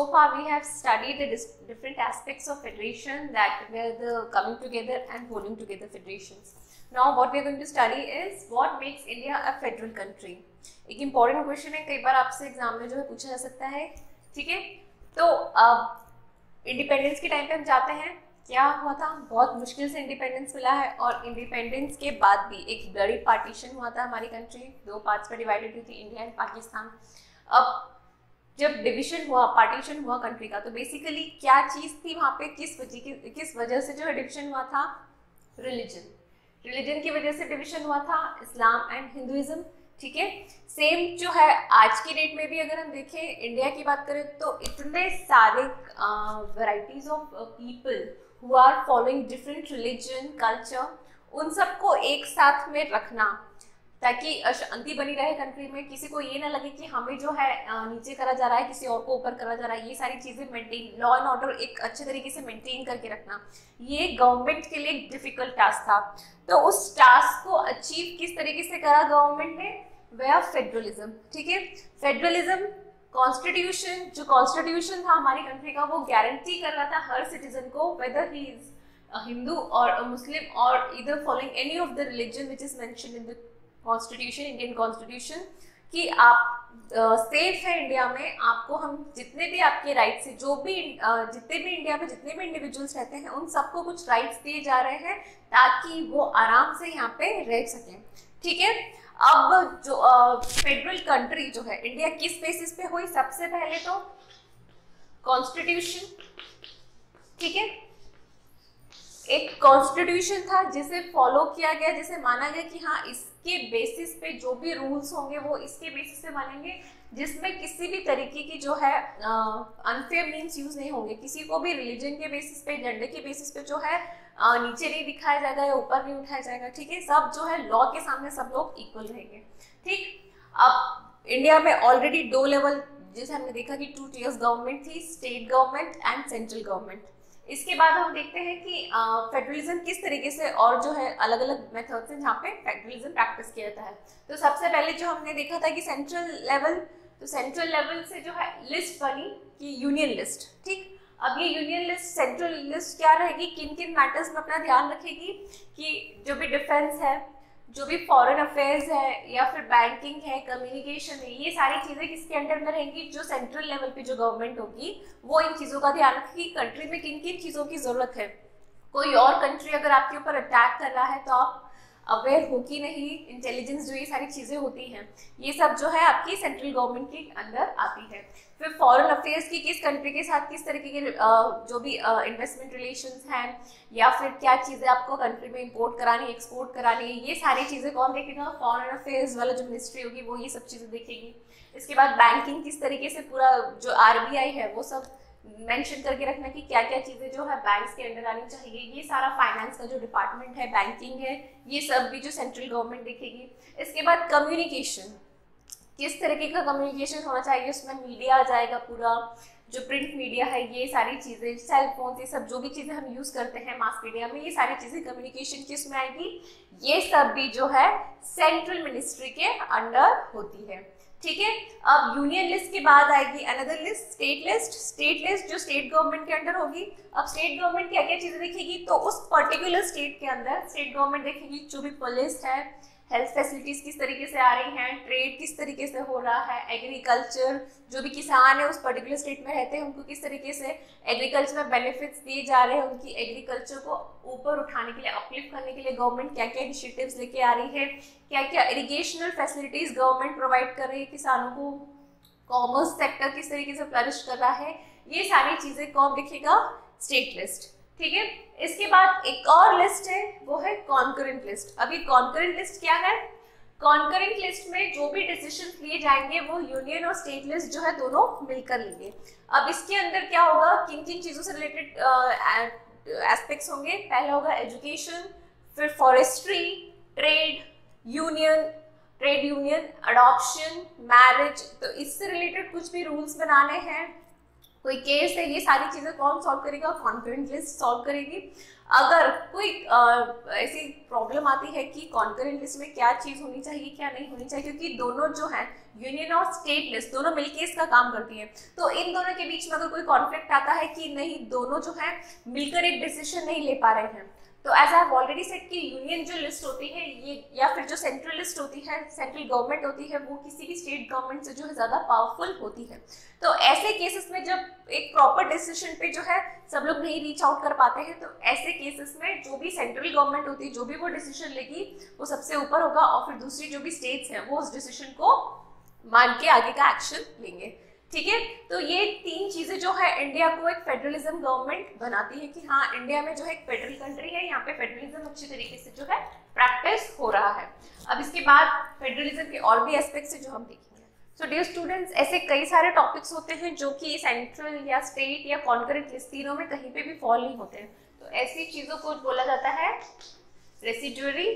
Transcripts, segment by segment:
far we have studied the different aspects of federation, that were the coming together and holding together federations. Now what we are going to study is what makes India a federal country. एक important question है, कई बार आपसे exam में जो है पूछा जा सकता है, ठीक है। तो इंडिपेंडेंस के टाइम पे हम जाते हैं, क्या हुआ था, बहुत मुश्किल से इंडिपेंडेंस मिला है, और इंडिपेंडेंस के बाद भी एक बड़ी पार्टीशन हुआ था, हमारी कंट्री दो पार्ट्स में डिवाइडेड हुई थी, इंडिया एंड पाकिस्तान। अब जब डिवीजन हुआ, पार्टीशन हुआ कंट्री का, तो बेसिकली क्या चीज थी वहां पे, किस वजह से जो है डिवीजन हुआ था, रिलीजन की वजह से डिवीजन हुआ था, इस्लाम एंड हिंदुइज्म, ठीक है। सेम जो है आज की डेट में भी अगर हम देखें, इंडिया की बात करें तो इतने सारे varieties of people who are following different religion, culture, उन सबको एक साथ में रखना ताकि शांति बनी रहे कंट्री में, किसी को ये ना लगे कि हमें जो है नीचे करा जा रहा है, किसी और को ऊपर करा जा रहा है, ये सारी चीजें मेंटेन, लॉ एंड ऑर्डर एक अच्छे तरीके से मेंटेन करके रखना, ये गवर्नमेंट के लिए एक डिफिकल्ट टास्क था। तो उस टास्क को अचीव किस तरीके से करा गवर्नमेंट ने, वह फेडरलिज्म, ठीक है। फेडरलिज्म कॉन्स्टिट्यूशन, जो कॉन्स्टिट्यूशन था हमारी कंट्री का, वो गारंटी कर रहा था हर सिटीजन को, वेदर ही इज हिंदू और मुस्लिम और either following any of the religion which is mentioned in the constitution, Indian constitution, कि आप सेफ है इंडिया में, आपको हम जितने भी आपके राइट्स है, जो भी जितने भी इंडिया में जितने भी इंडिविजुअल्स रहते हैं, उन सबको कुछ राइट्स दिए जा रहे हैं ताकि वो आराम से यहाँ पे रह सकें, ठीक है। अब जो फेडरल कंट्री जो है इंडिया किस बेसिस पे हुई, सबसे पहले तो कॉन्स्टिट्यूशन, ठीक है। एक कॉन्स्टिट्यूशन था जिसे फॉलो किया गया, जिसे माना गया कि हाँ इसके बेसिस पे जो भी रूल्स होंगे वो इसके बेसिस पे बनेंगे, जिसमें किसी भी तरीके की जो है अनफेयर मीन्स यूज नहीं होंगे, किसी को भी रिलीजन के बेसिस पे, जेंडर के बेसिस पे जो है नीचे नहीं दिखाया जाएगा या ऊपर नहीं उठाया जाएगा, ठीक है। सब जो है लॉ के सामने सब लोग इक्वल रहेंगे, ठीक। अब इंडिया में ऑलरेडी दो लेवल, जैसे हमने देखा कि 2 tiers गवर्नमेंट थी, state government and central government. इसके बाद हम देखते हैं कि फेडरलिज्म किस तरीके से, और जो है अलग अलग मेथड्स हैं जहाँ पे फेडरलिज्म प्रैक्टिस किया जाता है। तो सबसे पहले जो हमने देखा था कि सेंट्रल लेवल, तो सेंट्रल लेवल से जो है लिस्ट बनी कि यूनियन लिस्ट, ठीक। अब ये यूनियन लिस्ट, सेंट्रल लिस्ट क्या रहेगी, किन किन मैटर्स में अपना ध्यान रखेगी कि जो भी डिफेंस है, जो भी फॉरेन अफेयर्स है, या फिर बैंकिंग है, कम्युनिकेशन है, ये सारी चीजें किसके अंडर में रहेंगी, जो सेंट्रल लेवल पे जो गवर्नमेंट होगी वो इन चीजों का ध्यान रखेगी, कंट्री में किन किन चीजों की जरूरत है। कोई और कंट्री अगर आपके ऊपर अटैक कर रहा है तो आप अवेयर हो कि नहीं, इंटेलिजेंस, जो ये सारी चीजें होती हैं, ये सब जो है आपकी सेंट्रल गवर्नमेंट के अंदर आती है। फिर फॉरेन अफेयर्स की किस कंट्री के साथ किस तरीके के जो भी इन्वेस्टमेंट रिलेशंस हैं, या फिर क्या चीज़ें आपको कंट्री में इंपोर्ट करानी, एक्सपोर्ट करानी है, ये सारी चीज़ें कौन देखेगा, फॉरेन अफेयर्स वाला जो मिनिस्ट्री होगी वो ये सब चीज़ें देखेगी। इसके बाद बैंकिंग किस तरीके से, पूरा जो RBI है वो सब मेंशन करके रखना कि क्या क्या चीज़ें जो है बैंक्स के अंडर आनी चाहिए, ये सारा फाइनेंस का जो डिपार्टमेंट है, बैंकिंग है, ये सब भी जो सेंट्रल गवर्नमेंट देखेगी। इसके बाद कम्युनिकेशन, किस तरीके का कम्युनिकेशन होना चाहिए, उसमें मीडिया आ जाएगा, पूरा जो प्रिंट मीडिया है, ये सारी चीज़ें, सेल फोन, ये सब जो भी चीज़ें हम यूज़ करते हैं मास मीडिया में, ये सारी चीज़ें कम्युनिकेशन किस में आएगी, ये सब भी जो है सेंट्रल मिनिस्ट्री के अंडर होती है, ठीक है। अब यूनियन लिस्ट के बाद आएगी another list, state list. State list जो स्टेट गवर्नमेंट के अंडर होगी। अब स्टेट गवर्नमेंट क्या क्या चीज़ें देखेगी, तो उस पर्टिकुलर स्टेट के अंदर स्टेट गवर्नमेंट देखेगी जो भी पुलिस है, हेल्थ फैसिलिटीज किस तरीके से आ रही हैं, ट्रेड किस तरीके से हो रहा है, एग्रीकल्चर, जो भी किसान है उस पर्टिकुलर स्टेट में रहते हैं उनको किस तरीके से एग्रीकल्चर में बेनिफिट्स दिए जा रहे हैं, उनकी एग्रीकल्चर को ऊपर उठाने के लिए, अपलिफ्ट करने के लिए गवर्नमेंट क्या क्या इनिशिएटिव्स लेके आ रही है, क्या क्या इरिगेशनल फैसिलिटीज गवर्नमेंट प्रोवाइड कर रही है किसानों को, कॉमर्स सेक्टर किस तरीके से फ्लरिश कर रहा है, ये सारी चीजें कौन लिखेगा, स्टेट लिस्ट, ठीक है। इसके बाद एक और लिस्ट है, वो है कॉन्करेंट लिस्ट। अभी कॉन्करेंट लिस्ट क्या है, कॉन्करेंट लिस्ट में जो भी डिसीजन लिए जाएंगे वो यूनियन और स्टेट लिस्ट जो है दोनों मिलकर लेंगे। अब इसके अंदर क्या होगा, किन किन चीजों से रिलेटेड एस्पेक्ट्स होंगे, पहला होगा एजुकेशन, फिर forestry, trade union, adoption, marriage, तो इससे रिलेटेड कुछ भी रूल्स बनाने हैं कोई केस है, ये सारी चीजें कौन सॉल्व करेगा? कॉन्करेंट लिस्ट सॉल्व करेगी। अगर कोई ऐसी प्रॉब्लम आती है कि कॉन्करेंट लिस्ट में क्या चीज होनी चाहिए क्या नहीं होनी चाहिए, क्योंकि दोनों जो है यूनियन और स्टेट लिस्ट दोनों मिलकर इसका काम करती है, तो इन दोनों के बीच में अगर कोई कॉन्फ्लिक्ट आता है कि नहीं दोनों जो है मिलकर एक डिसीजन नहीं ले पा रहे हैं, तो as I have already said कि यूनियन जो लिस्ट होती है ये या फिर जो सेंट्रल लिस्ट होती है, सेंट्रल गवर्नमेंट होती है, वो किसी भी स्टेट गवर्नमेंट से जो है ज्यादा पावरफुल होती है। तो ऐसे केसेस में जब एक प्रॉपर डिसीजन पे जो है सब लोग नहीं रीच आउट कर पाते हैं, तो ऐसे केसेस में जो भी सेंट्रल गवर्नमेंट होती है जो भी वो डिसीजन लेगी वो सबसे ऊपर होगा, और फिर दूसरी जो भी स्टेट्स हैं वो उस डिसीजन को मान के आगे का एक्शन लेंगे। ठीक है, तो ये तीन चीजें जो है इंडिया को एक फेडरलिज्म गवर्नमेंट बनाती है कि हाँ इंडिया में जो है एक फेडरल कंट्री है, यहाँ पे फेडरलिज्म अच्छी तरीके से जो है प्रैक्टिस हो रहा है। अब इसके बाद फेडरलिज्म के और भी एस्पेक्ट्स है जो हम देखेंगे। सो डियर स्टूडेंट्स, ऐसे कई सारे टॉपिक्स होते हैं जो कि सेंट्रल या स्टेट या कॉन्करेंट लिस्ट तीनों में कहीं पे भी फॉल नहीं होते हैं, तो ऐसी चीजों को बोला जाता है रेसिड्यूरी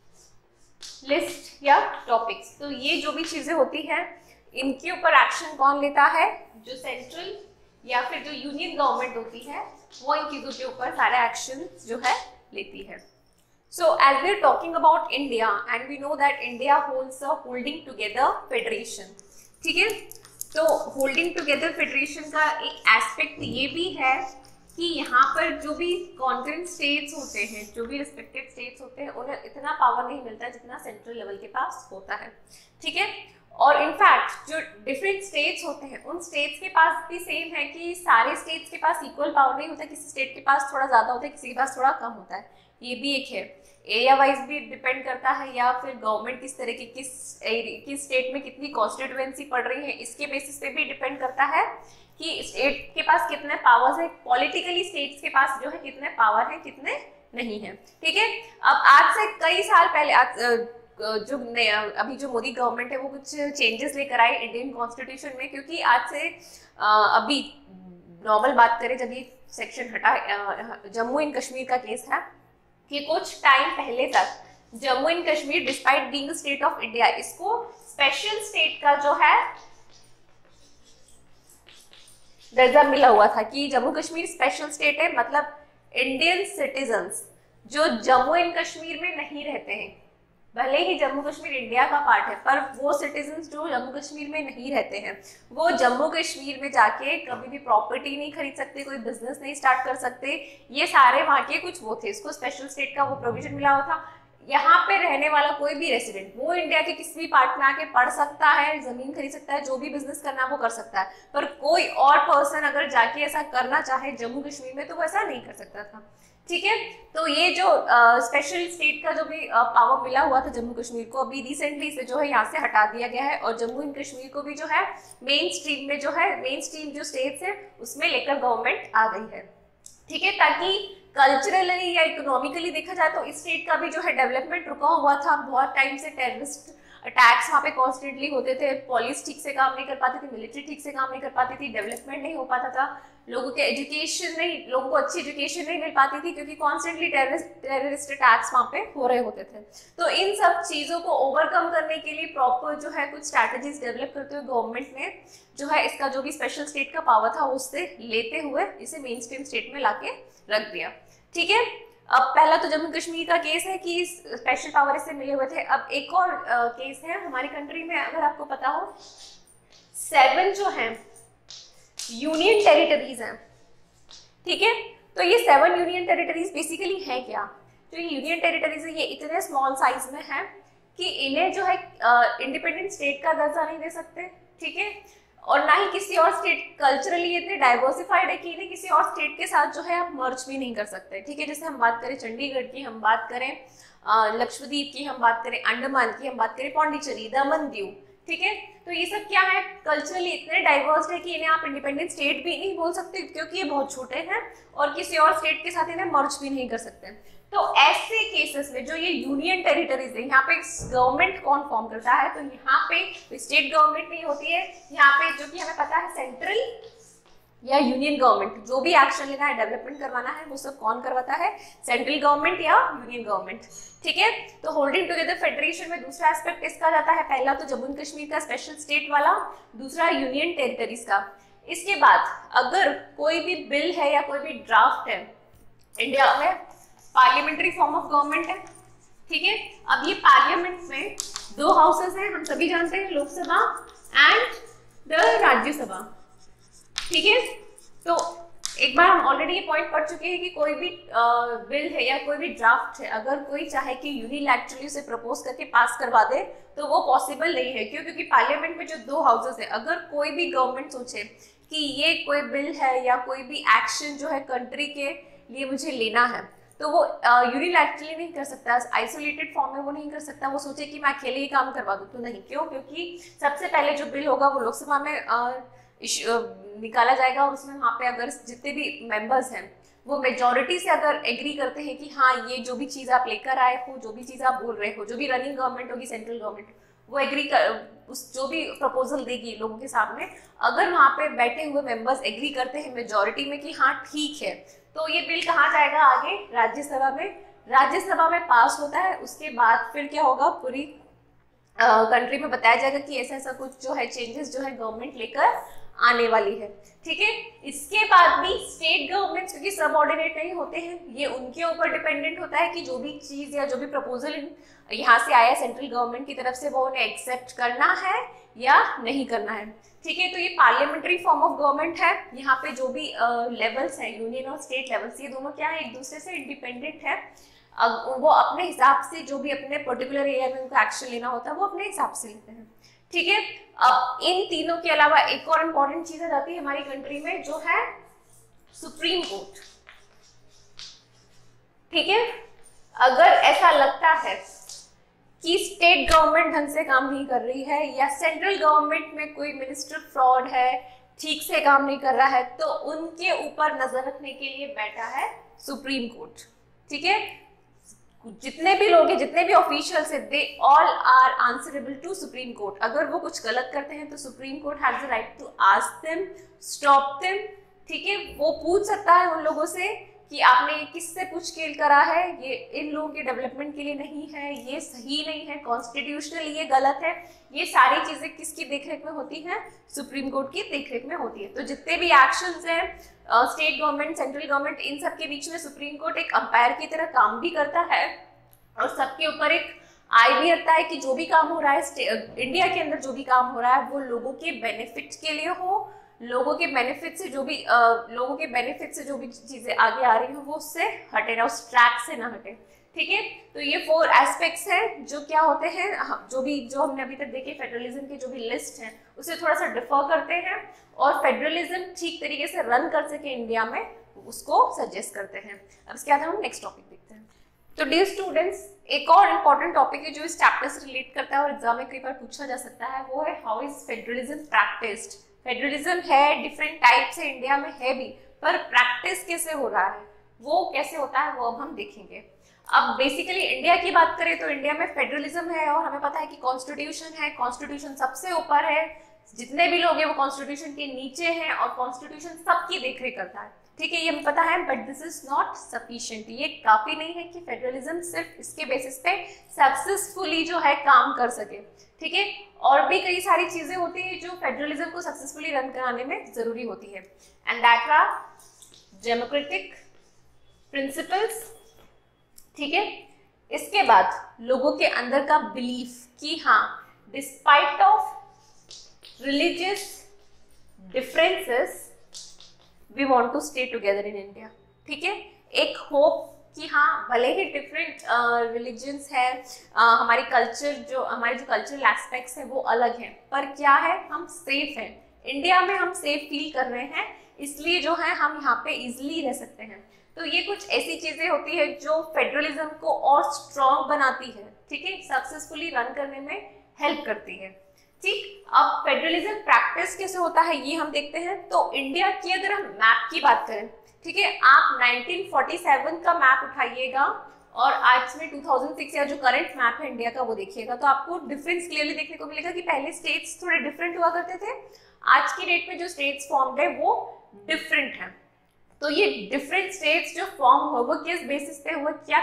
लिस्ट या टॉपिक्स। तो ये जो भी चीजें होती हैं इनके ऊपर एक्शन कौन लेता है? जो सेंट्रल या फिर जो यूनियन गवर्नमेंट होती है वो इन चीजों के ऊपर सारे एक्शन जो है लेती है। So as we are talking about India and we know that India holds a holding together federation. ठीक है, तो होल्डिंग टुगेदर फेडरेशन का एक एस्पेक्ट ये भी है कि यहाँ पर जो भी कॉन्करेंट स्टेट्स होते हैं, जो भी रिस्पेक्टिव स्टेट्स होते हैं, उन्हें इतना पावर नहीं मिलता जितना सेंट्रल लेवल के पास होता है। ठीक है, और इनफैक्ट जो डिफरेंट स्टेट्स होते हैं उन स्टेट्स के पास भी सेम है कि सारे स्टेट्स के पास इक्वल पावर नहीं होता, किसी स्टेट के पास थोड़ा ज्यादा होता है, किसी के पास थोड़ा कम होता है। ये भी एक है, एरिया वाइज भी डिपेंड करता है, या फिर गवर्नमेंट किस तरह की किस स्टेट में कितनी कॉन्स्टिट्यूएंसी पड़ रही है इसके बेसिस पे भी डिपेंड करता है कि स्टेट के पास कितने पावर्स है, पॉलिटिकली स्टेट्स के पास जो है कितने पावर है कितने नहीं है। ठीक है, अब आज से कई साल पहले जो अभी जो मोदी गवर्नमेंट है वो कुछ चेंजेस लेकर आई इंडियन कॉन्स्टिट्यूशन में, क्योंकि आज से अभी नॉर्मल बात करें जब ये सेक्शन हटा, जम्मू एंड कश्मीर का केस है कि कुछ टाइम पहले तक Jammu and Kashmir despite being state of India इसको स्पेशल स्टेट का जो है दर्जा मिला हुआ था कि जम्मू कश्मीर स्पेशल स्टेट है, मतलब इंडियन सिटीजन्स जो जम्मू एंड कश्मीर में नहीं रहते हैं, भले ही जम्मू कश्मीर इंडिया का पार्ट है, पर वो सिटीजन्स जो जम्मू कश्मीर में नहीं रहते हैं वो जम्मू कश्मीर में जाके कभी भी प्रॉपर्टी नहीं खरीद सकते, कोई बिजनेस नहीं स्टार्ट कर सकते। ये सारे वहाँ के कुछ वो थे, इसको स्पेशल स्टेट का वो प्रोविजन मिला हुआ था। यहाँ पे रहने वाला कोई भी रेसिडेंट वो इंडिया के किसी भी पार्ट में आके पढ़ सकता है, जमीन खरीद सकता है, जो भी बिजनेस करना है वो कर सकता है, पर कोई और पर्सन अगर जाके ऐसा करना चाहे जम्मू कश्मीर में तो वो ऐसा नहीं कर सकता था। ठीक है, तो ये जो स्पेशल स्टेट का जो भी पावर मिला हुआ था जम्मू कश्मीर को, अभी रिसेंटली से जो है यहाँ से हटा दिया गया है और जम्मू एंड कश्मीर को भी जो है मेन स्ट्रीम में जो है मेन स्ट्रीम जो स्टेट्स है उसमें लेकर गवर्नमेंट आ गई है। ठीक है, ताकि कल्चरली या इकोनॉमिकली देखा जाए तो इस स्टेट का भी जो है डेवलपमेंट रुका हुआ था, बहुत टाइम से टेररिस्ट अटैक्स वहाँ पे कॉन्स्टेंटली होते थे, पुलिस ठीक से काम नहीं कर पाती थी, मिलिट्री ठीक से काम नहीं कर पाती थी, डेवलपमेंट नहीं हो पाता था, लोगों के एजुकेशन नहीं, लोगों को अच्छी एजुकेशन नहीं मिल पाती थी क्योंकि कॉन्स्टेंटली टेररिस्ट अटैक्स वहाँ पे हो रहे होते थे। तो इन सब चीज़ों को ओवरकम करने के लिए प्रॉपर जो है कुछ स्ट्रैटेजीज डेवलप करते हुए गवर्नमेंट ने जो है इसका जो भी स्पेशल स्टेट का पावर था उससे लेते हुए इसे मेन स्ट्रीम स्टेट में लाके रख दिया। ठीक है, अब पहला तो जम्मू कश्मीर का केस है कि स्पेशल पावर इससे मिले हुए थे। अब एक और केस है हमारी कंट्री में, अगर आपको पता हो 7 जो है यूनियन टेरिटरीज हैं। ठीक है, तो ये 7 यूनियन टेरिटरीज बेसिकली हैं क्या? जो ये यूनियन टेरिटरीज है ये इतने स्मॉल साइज में है कि इन्हें जो है इंडिपेंडेंट स्टेट का दर्जा नहीं दे सकते। ठीक है, और ना ही किसी और स्टेट, कल्चरली इतने डाइवर्सिफाइड है कि इन्हें किसी और स्टेट के साथ जो है आप मर्ज भी नहीं कर सकते। ठीक है, जैसे हम बात करें चंडीगढ़ की, हम बात करें लक्षद्वीप की, हम बात करें अंडमान की, हम बात करें पौंडीचेरी, दमन दीव। ठीक है, तो ये सब क्या है, कल्चरली इतने डाइवर्स है कि इन्हें आप इंडिपेंडेंट स्टेट भी नहीं बोल सकते क्योंकि ये बहुत छोटे हैं और किसी और स्टेट के साथ इन्हें मर्ज भी नहीं कर सकते। तो ऐसे केसेस में जो ये यूनियन टेरिटरीज है, यहाँ पे गवर्नमेंट कौन फॉर्म करता है? तो यहाँ पे स्टेट गवर्नमेंट नहीं होती है, यहाँ पे जो कि हमें पता है सेंट्रल या यूनियन गवर्नमेंट जो भी एक्शन लेना है, डेवलपमेंट करवाना है, वो सब कौन करवाता है? सेंट्रल गवर्नमेंट या यूनियन गवर्नमेंट। ठीक है, तो होल्डिंग टुगेदर फेडरेशन में दूसरा एस्पेक्ट इसका जाता है, पहला तो जम्मू एंड कश्मीर का स्पेशल स्टेट वाला, दूसरा यूनियन टेरिटरीज का। इसके बाद अगर कोई भी बिल है या कोई भी ड्राफ्ट है, इंडिया में पार्लियामेंट्री फॉर्म ऑफ गवर्नमेंट है, ठीक है। अब ये पार्लियामेंट में दो हाउसेस हैं, हम सभी जानते हैं, लोकसभा एंड द राज्यसभा, ठीक है। तो एक बार हम ऑलरेडी ये पॉइंट पढ़ चुके हैं कि कोई भी बिल है या कोई भी ड्राफ्ट है, अगर कोई चाहे कि यूनिलैटरली उसे प्रपोज करके पास करवा दे तो वो पॉसिबल नहीं है। क्यों? क्योंकि पार्लियामेंट में जो दो हाउसेस है, अगर कोई भी गवर्नमेंट सोचे कि ये कोई बिल है या कोई भी एक्शन जो है कंट्री के लिए मुझे लेना है, तो वो यूनिलैटरली नहीं कर सकता, आइसोलेटेड फॉर्म में वो नहीं कर सकता। वो सोचे कि मैं अकेले ही काम करवा दूं, तो नहीं। क्यों? क्योंकि सबसे पहले जो बिल होगा वो लोकसभा में निकाला जाएगा और उसमें वहाँ पे अगर जितने भी मेंबर्स हैं वो मेजॉरिटी से अगर एग्री करते हैं कि हाँ ये जो भी चीज़ आप लेकर आए हो, जो भी चीज़ आप बोल रहे हो, जो भी रनिंग गवर्नमेंट होगी, सेंट्रल गवर्नमेंट, वो एग्री कर, उस जो भी प्रपोजल देगी लोगों के सामने, अगर वहाँ पे बैठे हुए मेंबर्स एग्री करते हैं मेजॉरिटी में कि हाँ ठीक है, तो ये बिल कहाँ जाएगा आगे? राज्यसभा में। राज्यसभा में पास होता है, उसके बाद फिर क्या होगा, पूरी कंट्री में बताया जाएगा कि ऐसा ऐसा कुछ जो है चेंजेस जो है गवर्नमेंट लेकर आने वाली है, ठीक है। इसके बाद भी स्टेट गवर्नमेंट्स, क्योंकि सबऑर्डिनेट नहीं होते हैं, ये उनके ऊपर डिपेंडेंट होता है कि जो भी चीज या जो भी प्रपोजल यहाँ से आया सेंट्रल गवर्नमेंट की तरफ से वो उन्हें एक्सेप्ट करना है या नहीं करना है, ठीक है। तो ये पार्लियामेंट्री फॉर्म ऑफ गवर्नमेंट है। यहाँ पे जो भी लेवल्स हैं, यूनियन और स्टेट लेवल्स, ये दोनों क्या है, एक दूसरे से इंडिपेंडेंट है। वो अपने हिसाब से जो भी अपने पर्टिकुलर एरिया में उनको एक्शन लेना होता है वो अपने हिसाब से लेते हैं, ठीक है। अब इन तीनों के अलावा एक और इम्पोर्टेंट चीज आ जाती है हमारी कंट्री में, जो है सुप्रीम कोर्ट, ठीक है। अगर ऐसा लगता है कि स्टेट गवर्नमेंट ढंग से काम नहीं कर रही है या सेंट्रल गवर्नमेंट में कोई मिनिस्टर फ्रॉड है, ठीक से काम नहीं कर रहा है, तो उनके ऊपर नजर रखने के लिए बैठा है सुप्रीम कोर्ट, ठीक है। जितने भी लोग हैं, जितने भी ऑफिशियल्स हैं, they all are answerable to Supreme Court. अगर वो कुछ गलत करते हैं तो Supreme Court has the right to ask them, stop them, ठीक है। वो पूछ सकता है उन लोगों से कि आपने ये किससे पूछ के करा है, ये इन लोगों के डेवलपमेंट के लिए नहीं है, ये सही नहीं है, कॉन्स्टिट्यूशनल ये गलत है। ये सारी चीजें किसकी देखरेख में होती हैं? सुप्रीम कोर्ट की देखरेख में होती है। तो जितने भी एक्शंस हैं स्टेट गवर्नमेंट, सेंट्रल गवर्नमेंट, इन सब के बीच में सुप्रीम कोर्ट एक अंपायर की तरह काम भी करता है और सबके ऊपर एक आई भी रखता है कि जो भी काम हो रहा है इंडिया के अंदर, जो भी काम हो रहा है वो लोगों के बेनिफिट के लिए हो, लोगों के बेनिफिट से जो भी चीजें आगे आ रही हो वो उससे हटे ना, उस ट्रैक से ना हटे, ठीक है। तो ये 4 एस्पेक्ट्स हैं जो क्या होते हैं, जो हमने अभी तक देखे फेडरलिज्म की जो भी लिस्ट है उसे थोड़ा सा डिफर करते हैं और फेडरलिज्म ठीक तरीके से रन कर सके इंडिया में उसको सजेस्ट करते हैं। अब इसके बाद हम नेक्स्ट टॉपिक देखते हैं। तो डियर स्टूडेंट्स, एक और इम्पोर्टेंट टॉपिक है जो इस चैप्टर से रिलेट करता है और एग्जाम में कई बार पूछा जा सकता है, वो है how is federalism practised. Federalism है, डिफरेंट टाइप से इंडिया में है भी, पर प्रैक्टिस कैसे हो रहा है, वो कैसे होता है, वो अब हम देखेंगे। अब बेसिकली इंडिया की बात करें तो इंडिया में फेडरलिज्म है और हमें पता है कि कॉन्स्टिट्यूशन है, कॉन्स्टिट्यूशन सबसे ऊपर है, जितने भी लोग हैं वो कॉन्स्टिट्यूशन के नीचे हैं और कॉन्स्टिट्यूशन सबकी देखरेख करता है, ठीक है, ये हमें पता है। But this is not sufficient, ये काफी नहीं है कि फेडरलिज्म सिर्फ इसके बेसिस पे सक्सेसफुली जो है काम कर सके, ठीक है। और भी कई सारी चीजें होती है जो फेडरलिज्म को सक्सेसफुली रन कराने में जरूरी होती है, and that are democratic principles, ठीक है। इसके बाद लोगों के अंदर का बिलीफ कि हाँ despite of religious differences we want to stay together in India, ठीक है। एक होप कि हाँ भले ही डिफरेंट रिलीजन्स है, हमारी जो कल्चरल एस्पेक्ट्स है वो अलग हैं, पर क्या है, हम सेफ हैं इंडिया में, हम सेफ फील कर रहे हैं, इसलिए जो है हम यहाँ पे इजिली रह सकते हैं। तो ये कुछ ऐसी चीजें होती है जो फेडरलिज्म को और स्ट्रॉन्ग बनाती है, ठीक है, सक्सेसफुली रन करने में हेल्प करती है, ठीक। अब फेडरलिज्म प्रैक्टिस कैसे होता है ये हम देखते हैं। तो इंडिया की अगर हम मैप की बात करें, ठीक है, आप 1947 का मैप उठाइएगा और आज में 2006 या जो करंट मैप है इंडिया का वो देखिएगा, तो आपको डिफरेंस क्लियरली देखने को मिलेगा कि पहले स्टेट्स थोड़े डिफरेंट हुआ करते थे, आज की डेट में जो स्टेट्स फॉर्म्ड है वो डिफरेंट है। तो ये डिफरेंट स्टेट्स जो फॉर्म हुआ वो किस बेसिस पे हुआ, क्या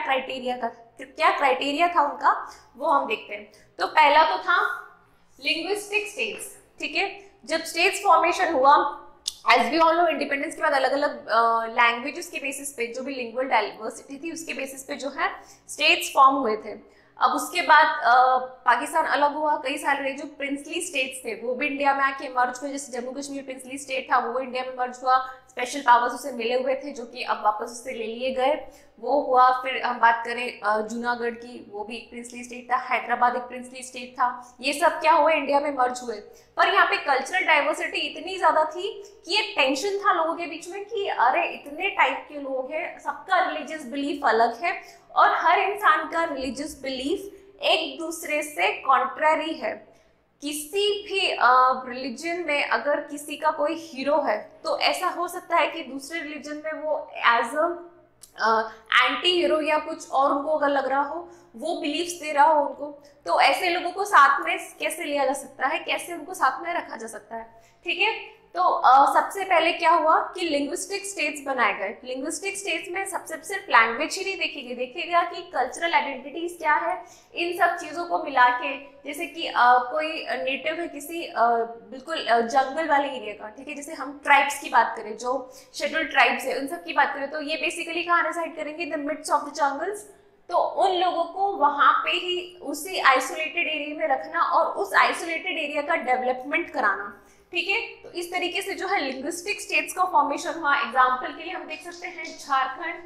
क्राइटेरिया था उनका, वो हम देखते हैं। तो पहला तो था लिंग्विस्टिक स्टेट्स, ठीक है। जब स्टेट्स फॉर्मेशन हुआ as we all know independence के बाद अलग अलग लैंग्वेजेस के बेसिस पे, जो भी लिंगुअल डाइवर्सिटी थी उसके बेसिस पे जो है स्टेट्स फॉर्म हुए थे। अब उसके बाद पाकिस्तान अलग हुआ, कई सारे जो प्रिंसली स्टेट्स थे वो भी इंडिया में आके मर्ज हुए, जैसे जम्मू कश्मीर प्रिंसली स्टेट था वो इंडिया में मर्ज हुआ, स्पेशल पावर्स उसे मिले हुए थे जो कि अब वापस उससे ले लिए गए, वो हुआ। फिर हम बात करें जूनागढ़ की, वो भी एक प्रिंसली स्टेट था, हैदराबाद एक प्रिंसली स्टेट था, ये सब क्या हुए इंडिया में मर्ज हुए। पर यहाँ पे कल्चरल डाइवर्सिटी इतनी ज्यादा थी कि एक टेंशन था लोगों के बीच में कि अरे इतने टाइप के लोग हैं, सबका रिलीजियस बिलीफ अलग है और हर इंसान का रिलीजियस बिलीफ एक दूसरे से कॉन्ट्ररी है। किसी भी रिलीजन में अगर किसी का कोई हीरो है तो ऐसा हो सकता है कि दूसरे रिलीजन में वो एज एंटी हीरो या कुछ और उनको अगर लग रहा हो, वो बिलीफ्स दे रहा हो उनको, तो ऐसे लोगों को साथ में कैसे लिया जा सकता है, कैसे उनको साथ में रखा जा सकता है। ठीक है, तो सबसे पहले क्या हुआ कि लिंग्विस्टिक स्टेट्स बनाए गए। लिंग्विस्टिक स्टेट्स में सबसे सिर्फ लैंग्वेज ही नहीं देखेगी, देखेगा कि कल्चरल आइडेंटिटीज क्या है, इन सब चीजों को मिला के, जैसे कि कोई नेटिव है किसी बिल्कुल जंगल वाले एरिया का, ठीक है, जैसे हम ट्राइब्स की बात करें, जो शेड्यूल्ड ट्राइब्स है उन सब की बात करें, तो ये बेसिकली कहाँ रिसाइड करेंगे, the midst of the jungles. तो उन लोगों को वहां पे ही उसी आइसोलेटेड एरिया में रखना और उस आइसोलेटेड एरिया का डेवलपमेंट कराना। ठीक है, तो इस तरीके से जो है लिंग्विस्टिक स्टेट्स का फॉर्मेशन हुआ। एग्जाम्पल के लिए हम देख सकते हैं झारखंड,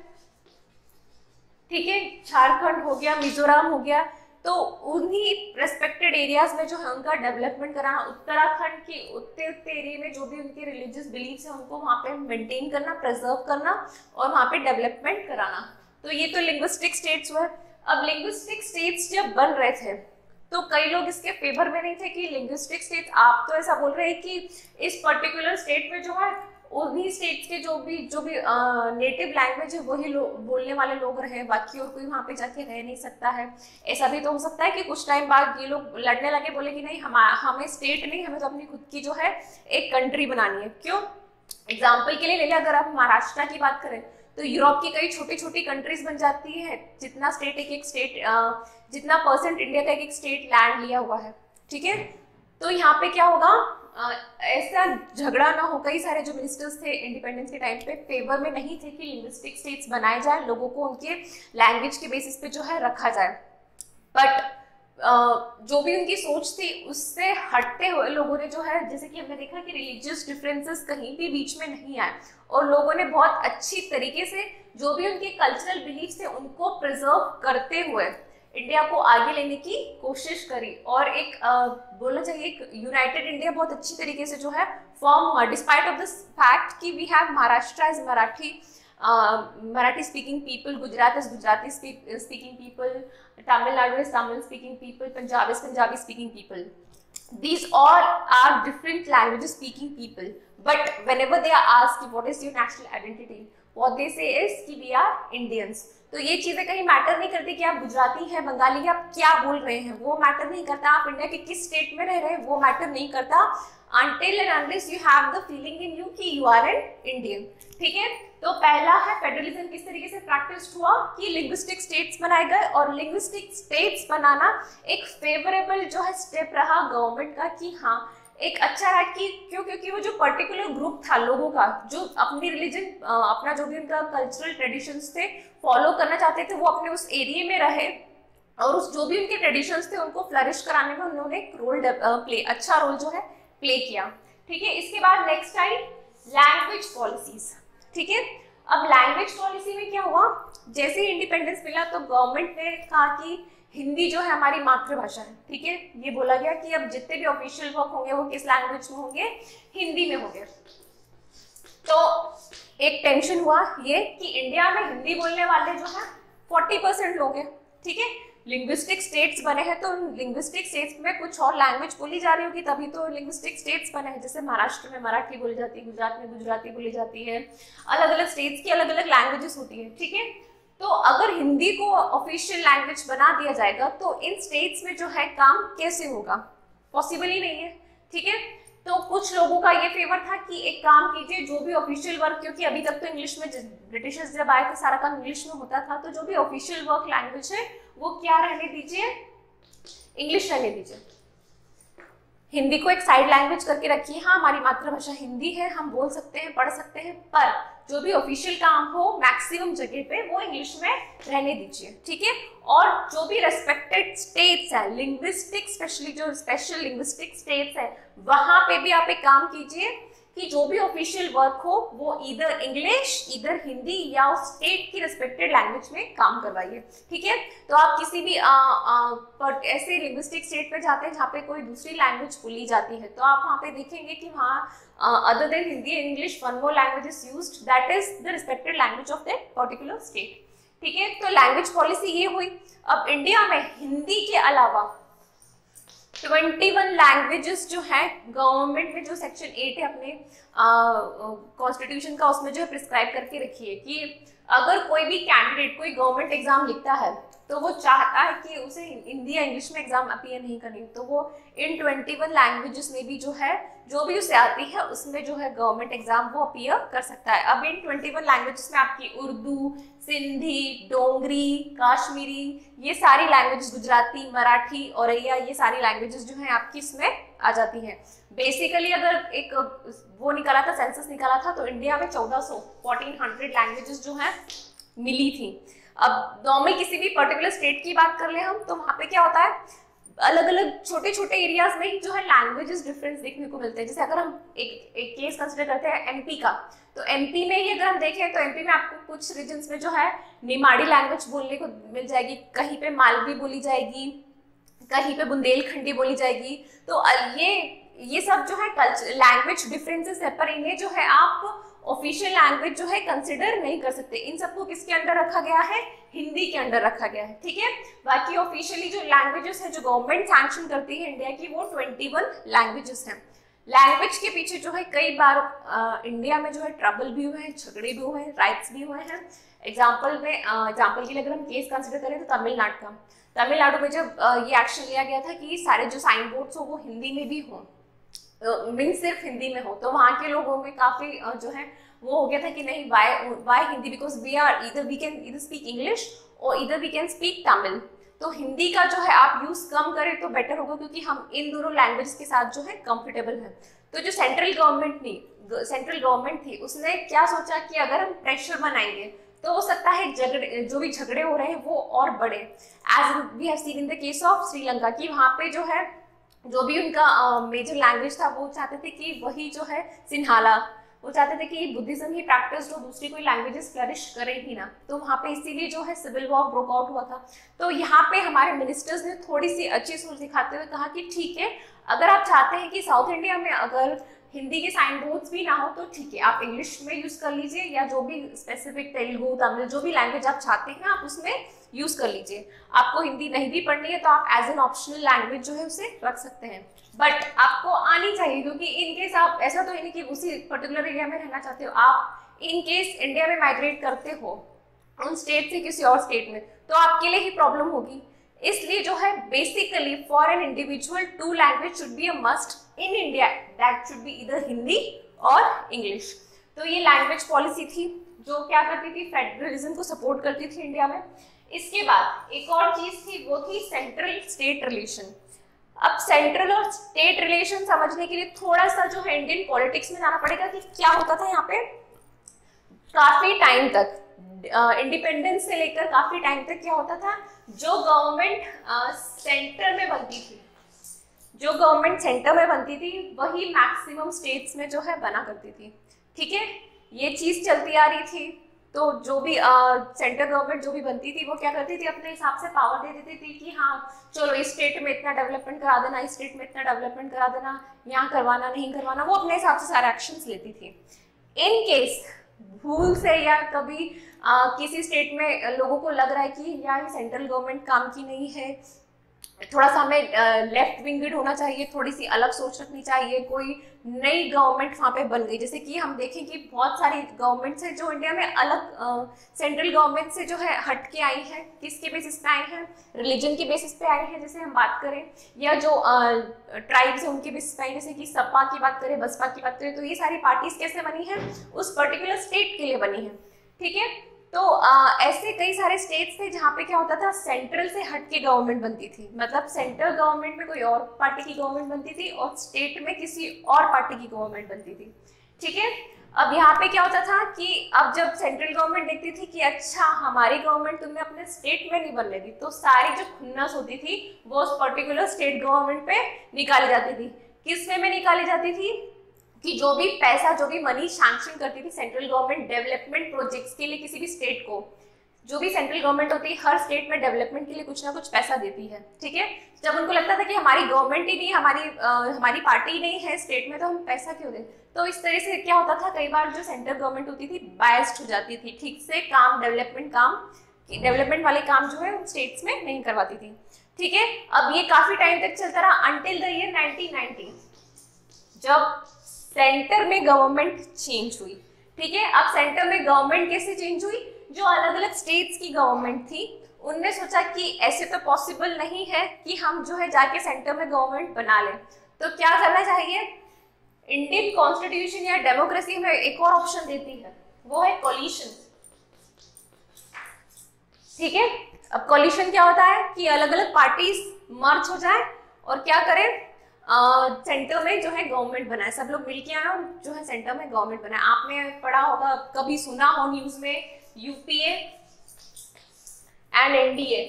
ठीक है, झारखंड हो गया, मिजोरम हो गया, तो उन्हीं रेस्पेक्टेड एरियाज में जो है उनका डेवलपमेंट कराना। उत्तराखंड के उतने एरिया में जो भी उनके रिलीजियस बिलीफ्स हैं उनको वहां पे मेंटेन करना, प्रिजर्व करना और वहां पे डेवलपमेंट कराना। तो ये तो लिंग्विस्टिक स्टेट्स हुए। अब लिंग्विस्टिक स्टेट्स जब बन रहे थे तो कई लोग इसके फेवर में नहीं थे कि लिंग्विस्टिक स्टेट्स, आप तो ऐसा बोल रहे हैं कि इस पर्टिकुलर स्टेट में जो है उन्हीं स्टेट्स के जो भी नेटिव लैंग्वेज है वही बोलने वाले लोग रहे, बाकी और कोई वहां पे जाके रह नहीं सकता है। ऐसा भी तो हो सकता है कि कुछ टाइम बाद ये लोग लड़ने लगे, बोले कि नहीं हमें स्टेट नहीं, हमें तो अपनी खुद की जो है एक कंट्री बनानी है। क्यों? एग्जाम्पल के लिए ले लिया, अगर आप महाराष्ट्र की बात करें तो यूरोप की कई छोटी छोटी कंट्रीज बन जाती है, जितना स्टेट एक स्टेट, जितना परसेंट इंडिया का एक स्टेट लैंड लिया हुआ है। ठीक है, तो यहाँ पे क्या होगा, ऐसा झगड़ा ना हो। कई सारे जो मिनिस्टर्स थे इंडिपेंडेंस के टाइम पे फेवर में नहीं थे कि लिंग्विस्टिक स्टेट्स बनाए जाए, लोगों को उनके लैंग्वेज के बेसिस पे जो है रखा जाए। बट जो भी उनकी सोच थी उससे हटते हुए लोगों ने जो है, जैसे कि हमने देखा कि रिलीजियस डिफरेंसेस कहीं भी बीच में नहीं आए और लोगों ने बहुत अच्छी तरीके से जो भी उनके कल्चरल बिलीफ्स थे उनको प्रिजर्व करते हुए इंडिया को आगे लेने की कोशिश करी। और एक बोलना चाहिए एक यूनाइटेड इंडिया बहुत अच्छी तरीके से जो है फॉर्म हुआ, डिस्पाइट ऑफ दिस फैक्ट कि we have Maharashtra as Marathi speaking people, Gujarat is Gujarati speaking people, Tamil Nadu is Tamil speaking people, Punjab is Punjabi speaking people. These all are different languages speaking people, but whenever they are asked what is your national identity, what they say is कि we are Indians. तो ये चीजें कहीं matter नहीं करती कि आप गुजराती हैं, बंगाली हैं, आप क्या बोल रहे हैं, वो मैटर नहीं करता। आप इंडिया के किस स्टेट में रह रहे हैं वो मैटर नहीं करता, until and unless you have the feeling in you कि you are an Indian. ठीक है, तो पहला है फेडरलिज्म किस तरीके से प्रैक्टिस हुआ कि लिंग्विस्टिक स्टेट्स बनाए गए, और लिंग्विस्टिक स्टेट्स बनाना एक फेवरेबल जो है स्टेप रहा गवर्नमेंट का कि हाँ एक अच्छा है कि क्योंकि वो जो पर्टिकुलर ग्रुप था लोगों का जो अपनी रिलीजन, अपना जो भी उनका कल्चरल ट्रेडिशंस थे फॉलो करना चाहते थे, वो अपने उस एरिया में रहे और उस जो भी उनके ट्रेडिशंस थे उनको फ्लरिश कराने में उन्होंने एक रोल अच्छा रोल जो है प्ले किया। ठीक है, इसके बाद नेक्स्ट आई लैंग्वेज पॉलिसीज। ठीक है, अब लैंग्वेज पॉलिसी में क्या हुआ, जैसे ही इंडिपेंडेंस मिला तो गवर्नमेंट ने कहा कि हिंदी जो है हमारी मातृभाषा है। ठीक है, ये बोला गया कि अब जितने भी ऑफिशियल वर्क होंगे वो किस लैंग्वेज में होंगे, हिंदी में होंगे। तो एक टेंशन हुआ ये कि इंडिया में हिंदी बोलने वाले जो है 40% लोग हैं। ठीक है, लिंग्विस्टिक स्टेट्स बने हैं तो लिंग्विस्टिक स्टेट्स में कुछ और लैंग्वेज बोली जा रही होगी, तभी तो लिंग्विस्टिक स्टेट्स बने हैं। जैसे महाराष्ट्र में मराठी बोली जाती है, गुजरात में गुजराती बोली जाती है, अलग अलग स्टेट्स की अलग अलग लैंग्वेजेस होती है। ठीक है, तो अगर हिंदी को ऑफिशियल लैंग्वेज बना दिया जाएगा तो इन स्टेट्स में जो है काम कैसे होगा, पॉसिबल ही नहीं है। ठीक है, तो कुछ लोगों का ये फेवर था कि एक काम कीजिए, जो भी ऑफिशियल वर्क, क्योंकि अभी तक तो इंग्लिश में ब्रिटिशर्स जब आए थे सारा काम इंग्लिश में होता था, तो जो भी ऑफिशियल वर्क लैंग्वेज है वो क्या रहने दीजिए, इंग्लिश रहने दीजिए। हिंदी को एक साइड लैंग्वेज करके रखिए। हाँ, हमारी मातृभाषा हिंदी है, हम बोल सकते हैं, पढ़ सकते हैं, पर जो भी ऑफिशियल काम हो मैक्सिमम जगह पे वो इंग्लिश में रहने दीजिए, ठीक है। और जो भी रेस्पेक्टेड स्टेट्स है, लिंग्विस्टिक स्पेशली जो स्पेशल लिंग्विस्टिक स्टेट्स है, वहां पे भी आप एक काम कीजिए कि जो भी ऑफिशियल वर्क हो वो इधर इंग्लिश, इधर हिंदी या उस स्टेट की रेस्पेक्टेड लैंग्वेज में काम करवाइए, ठीक है। तो आप किसी भी ऐसे लिंग्विस्टिक स्टेट पे जाते हैं जहाँ पे कोई दूसरी लैंग्वेज बोली जाती है, तो आप वहाँ पे देखेंगे कि वहाँ other than Hindi and English one more language is used, that is the respected language of that particular state, ठीक है। तो लैंग्वेज पॉलिसी ये हुई। अब इंडिया में हिंदी के अलावा 21 लैंग्वेजेस जो है गवर्नमेंट में जो सेक्शन 8 है अपने कॉन्स्टिट्यूशन का, उसमें जो है प्रिस्क्राइब करके रखी है कि अगर कोई भी कैंडिडेट कोई गवर्नमेंट एग्जाम लिखता है तो वो चाहता है कि उसे हिंदी या इंग्लिश में एग्जाम अपीयर नहीं करनी, तो वो इन 21 लैंग्वेजेस में भी जो है जो भी उसे आती है उसमें जो है गवर्नमेंट एग्जाम वो अपीयर कर सकता है। अब इन 21 लैंग्वेजेस में आपकी उर्दू, सिंधी, डोगरी, कश्मीरी, ये सारी लैंग्वेजेस, गुजराती, मराठी, औरैया, ये सारी लैंग्वेजेस जो है आपकी इसमें आ जाती हैं। बेसिकली अगर एक वो निकाला था, सेंसस निकाला था, तो इंडिया में 1400 लैंग्वेजेस जो है मिली थी। अब नॉर्मल किसी भी पर्टिकुलर स्टेट की बात कर ले हम, तो वहाँ पे क्या होता है, अलग अलग छोटे छोटे एरियाज में ही जो है लैंग्वेजेस डिफरेंस देखने को मिलते हैं। जैसे अगर हम एक केस कंसिडर करते हैं एमपी का, तो एमपी में ही अगर हम देखें तो एमपी में आपको कुछ रीजन्स में जो है निमाड़ी लैंग्वेज बोलने को मिल जाएगी, कहीं पे मालवी बोली जाएगी, कहीं पे बुंदेलखंडी बोली जाएगी। तो ये सब जो है लैंग्वेज डिफरेंसेस है, पर इन्हें जो है आप ऑफिशियल लैंग्वेज जो है कंसिडर नहीं कर सकते। इन सबको किसके अंडर रखा गया है, हिंदी के अंडर रखा गया है, ठीक है। बाकी ऑफिशियली जो लैंग्वेजेस है जो गवर्नमेंट सैंक्शन करती है इंडिया की, वो 21 लैंग्वेजेस हैं। लैंग्वेज के पीछे जो है कई बार इंडिया में जो है ट्रबल भी हुए हैं, झगड़े भी हुए हैं, राइट्स भी हुए हैं। एग्जाम्पल के लिए अगर हम केस कंसिडर करें तो तमिलनाडु में जब ये एक्शन लिया गया था कि सारे जो साइन बोर्ड्स हो वो हिंदी में भी हो, मीन्स सिर्फ हिंदी में हो, तो वहाँ के लोगों में काफी जो है वो हो गया था कि नहीं, why Hindi, because we can either speak English और either we can speak Tamil. तो हिंदी का जो है आप यूज कम करें तो बेटर होगा, क्योंकि हम इन दोनों लैंग्वेज के साथ जो है कंफर्टेबल हैं। तो जो सेंट्रल गवर्नमेंट थी उसने क्या सोचा कि अगर हम प्रेशर बनाएंगे तो हो सकता है जो भी झगड़े हो रहे हैं वो और बढ़े, as we have seen in the case of Sri Lanka, कि वहाँ पे जो है जो भी उनका मेजर लैंग्वेज था वो चाहते थे कि वही जो है सिन्हाला, वो चाहते थे कि बुद्धिज्म ही प्रैक्टिस हो, दूसरी कोई लैंग्वेजेस फ्लरिश करे ही ना। तो वहाँ पे इसीलिए जो है सिविल वॉर ब्रोक आउट हुआ था। तो यहाँ पे हमारे मिनिस्टर्स ने थोड़ी सी अच्छी सोच दिखाते हुए कहा कि ठीक है, अगर आप चाहते हैं कि साउथ इंडिया में अगर हिंदी के साइन बोर्ड्स भी ना हो तो ठीक है, आप इंग्लिश में यूज कर लीजिए, या जो भी स्पेसिफिक तेलुगु, तमिल, जो भी लैंग्वेज आप चाहते हैं आप उसमें यूज कर लीजिए। आपको हिंदी नहीं भी पढ़नी है तो आप एज एन ऑप्शनल लैंग्वेज जो है उसे रख सकते हैं, बट आपको आनी चाहिए, क्योंकि इन केस आप ऐसा तो है नहीं कि उसी पर्टिकुलर एरिया में रहना चाहते हो, आप इन केस इंडिया में माइग्रेट करते हो उन स्टेट से किसी और स्टेट में, तो आपके लिए ही प्रॉब्लम होगी। इसलिए जो है basically for an individual 2 language should be a must in India, that should be either Hindi और इंग्लिश। तो ये लैंग्वेज पॉलिसी थी जो क्या करती थी, फेडरलिज्म को सपोर्ट करती थी इंडिया में। इसके बाद एक और चीज थी, वो थी सेंट्रल स्टेट रिलेशन। अब सेंट्रल और स्टेट रिलेशन समझने के लिए थोड़ा सा जो है इंडियन पॉलिटिक्स में जाना पड़ेगा कि क्या होता था यहाँ पे। काफी टाइम तक इंडिपेंडेंस से लेकर काफी टाइम तक क्या होता था, जो गवर्नमेंट सेंटर में बनती थी वही मैक्सिमम स्टेट्स में जो है बना करती थी, ठीक है। ये चीज चलती आ रही थी। तो जो भी सेंट्रल गवर्नमेंट जो भी बनती थी वो क्या करती थी, अपने हिसाब से पावर दे देती थी कि हाँ चलो इस स्टेट में इतना डेवलपमेंट करा देना, इस स्टेट में इतना डेवलपमेंट करा देना, यहाँ करवाना नहीं करवाना, वो अपने हिसाब से सारे एक्शंस लेती थी। इन केस भूल से या कभी किसी स्टेट में लोगों को लग रहा है कि यार सेंट्रल गवर्नमेंट काम की नहीं है, थोड़ा सा हमें लेफ्ट विंगेड होना चाहिए, थोड़ी सी अलग सोच रखनी चाहिए, कोई नई गवर्नमेंट वहाँ पे बन गई। जैसे कि हम देखें कि बहुत सारी गवर्नमेंट्स हैं जो इंडिया में अलग सेंट्रल गवर्नमेंट से जो है हट के आई हैं। किसके बेसिस पे आई हैं, रिलीजन के बेसिस पे आई हैं, जैसे हम बात करें, या जो ट्राइब्स हैं उनके बेसिस पे आई, जैसे कि सपा की बात करें, बसपा की बात करें, तो ये सारी पार्टीज कैसे बनी है, उस पर्टिकुलर स्टेट के लिए बनी है, ठीक है। तो ऐसे कई सारे स्टेट्स थे जहाँ पे क्या होता था, सेंट्रल से हट के गवर्नमेंट बनती थी, मतलब सेंट्रल गवर्नमेंट में कोई और पार्टी की गवर्नमेंट बनती थी और स्टेट में किसी और पार्टी की गवर्नमेंट बनती थी, ठीक है। अब यहाँ पे क्या होता था कि अब जब सेंट्रल गवर्नमेंट देखती थी कि अच्छा हमारी गवर्नमेंट तुम्हें अपने स्टेट में नहीं बनने दी, तो सारी जो खुन्नस होती थी वो उस पर्टिकुलर स्टेट गवर्नमेंट पे निकाली जाती थी। किस वे में निकाली जाती थी कि जो भी पैसा, जो भी मनी सैंक्शन करती थी सेंट्रल गवर्नमेंट डेवलपमेंट प्रोजेक्ट्स के लिए किसी भी स्टेट को, जो भी सेंट्रल गवर्नमेंट होती है हर स्टेट में डेवलपमेंट के लिए कुछ ना कुछ पैसा देती है, ठीक है। जब उनको लगता था कि हमारी गवर्नमेंट ही नहीं, हमारी पार्टी ही नहीं है स्टेट में, तो हम पैसा क्यों दें। तो इस तरह से क्या होता था, कई बार जो सेंट्रल गवर्नमेंट होती थी बायस्ड हो जाती थी, ठीक से डेवलपमेंट वाले काम जो है स्टेट्स में नहीं करवाती थी, ठीक है। अब ये काफी टाइम तक चलता रहा अंटिल द ईयर 1990, जब सेंटर में गवर्नमेंट चेंज हुई, ठीक है। अब सेंटर में गवर्नमेंट कैसे चेंज हुई, जो अलग अलग स्टेट्स की गवर्नमेंट थी उनने सोचा कि ऐसे तो पॉसिबल नहीं है कि हम जो है जाके सेंटर में गवर्नमेंट बना लें, तो क्या करना चाहिए। इंडियन कॉन्स्टिट्यूशन या डेमोक्रेसी में एक और ऑप्शन देती है, वो है कोलिशन, ठीक है। अब कोलिशन क्या होता है कि अलग अलग पार्टीज मर्ज हो जाए और क्या करें, सेंटर में जो है गवर्नमेंट बनाए, सब लोग मिलके आए और जो है सेंटर में गवर्नमेंट बनाए। आपने पढ़ा होगा, कभी सुना हो न्यूज में, यूपीए एंड एनडीए।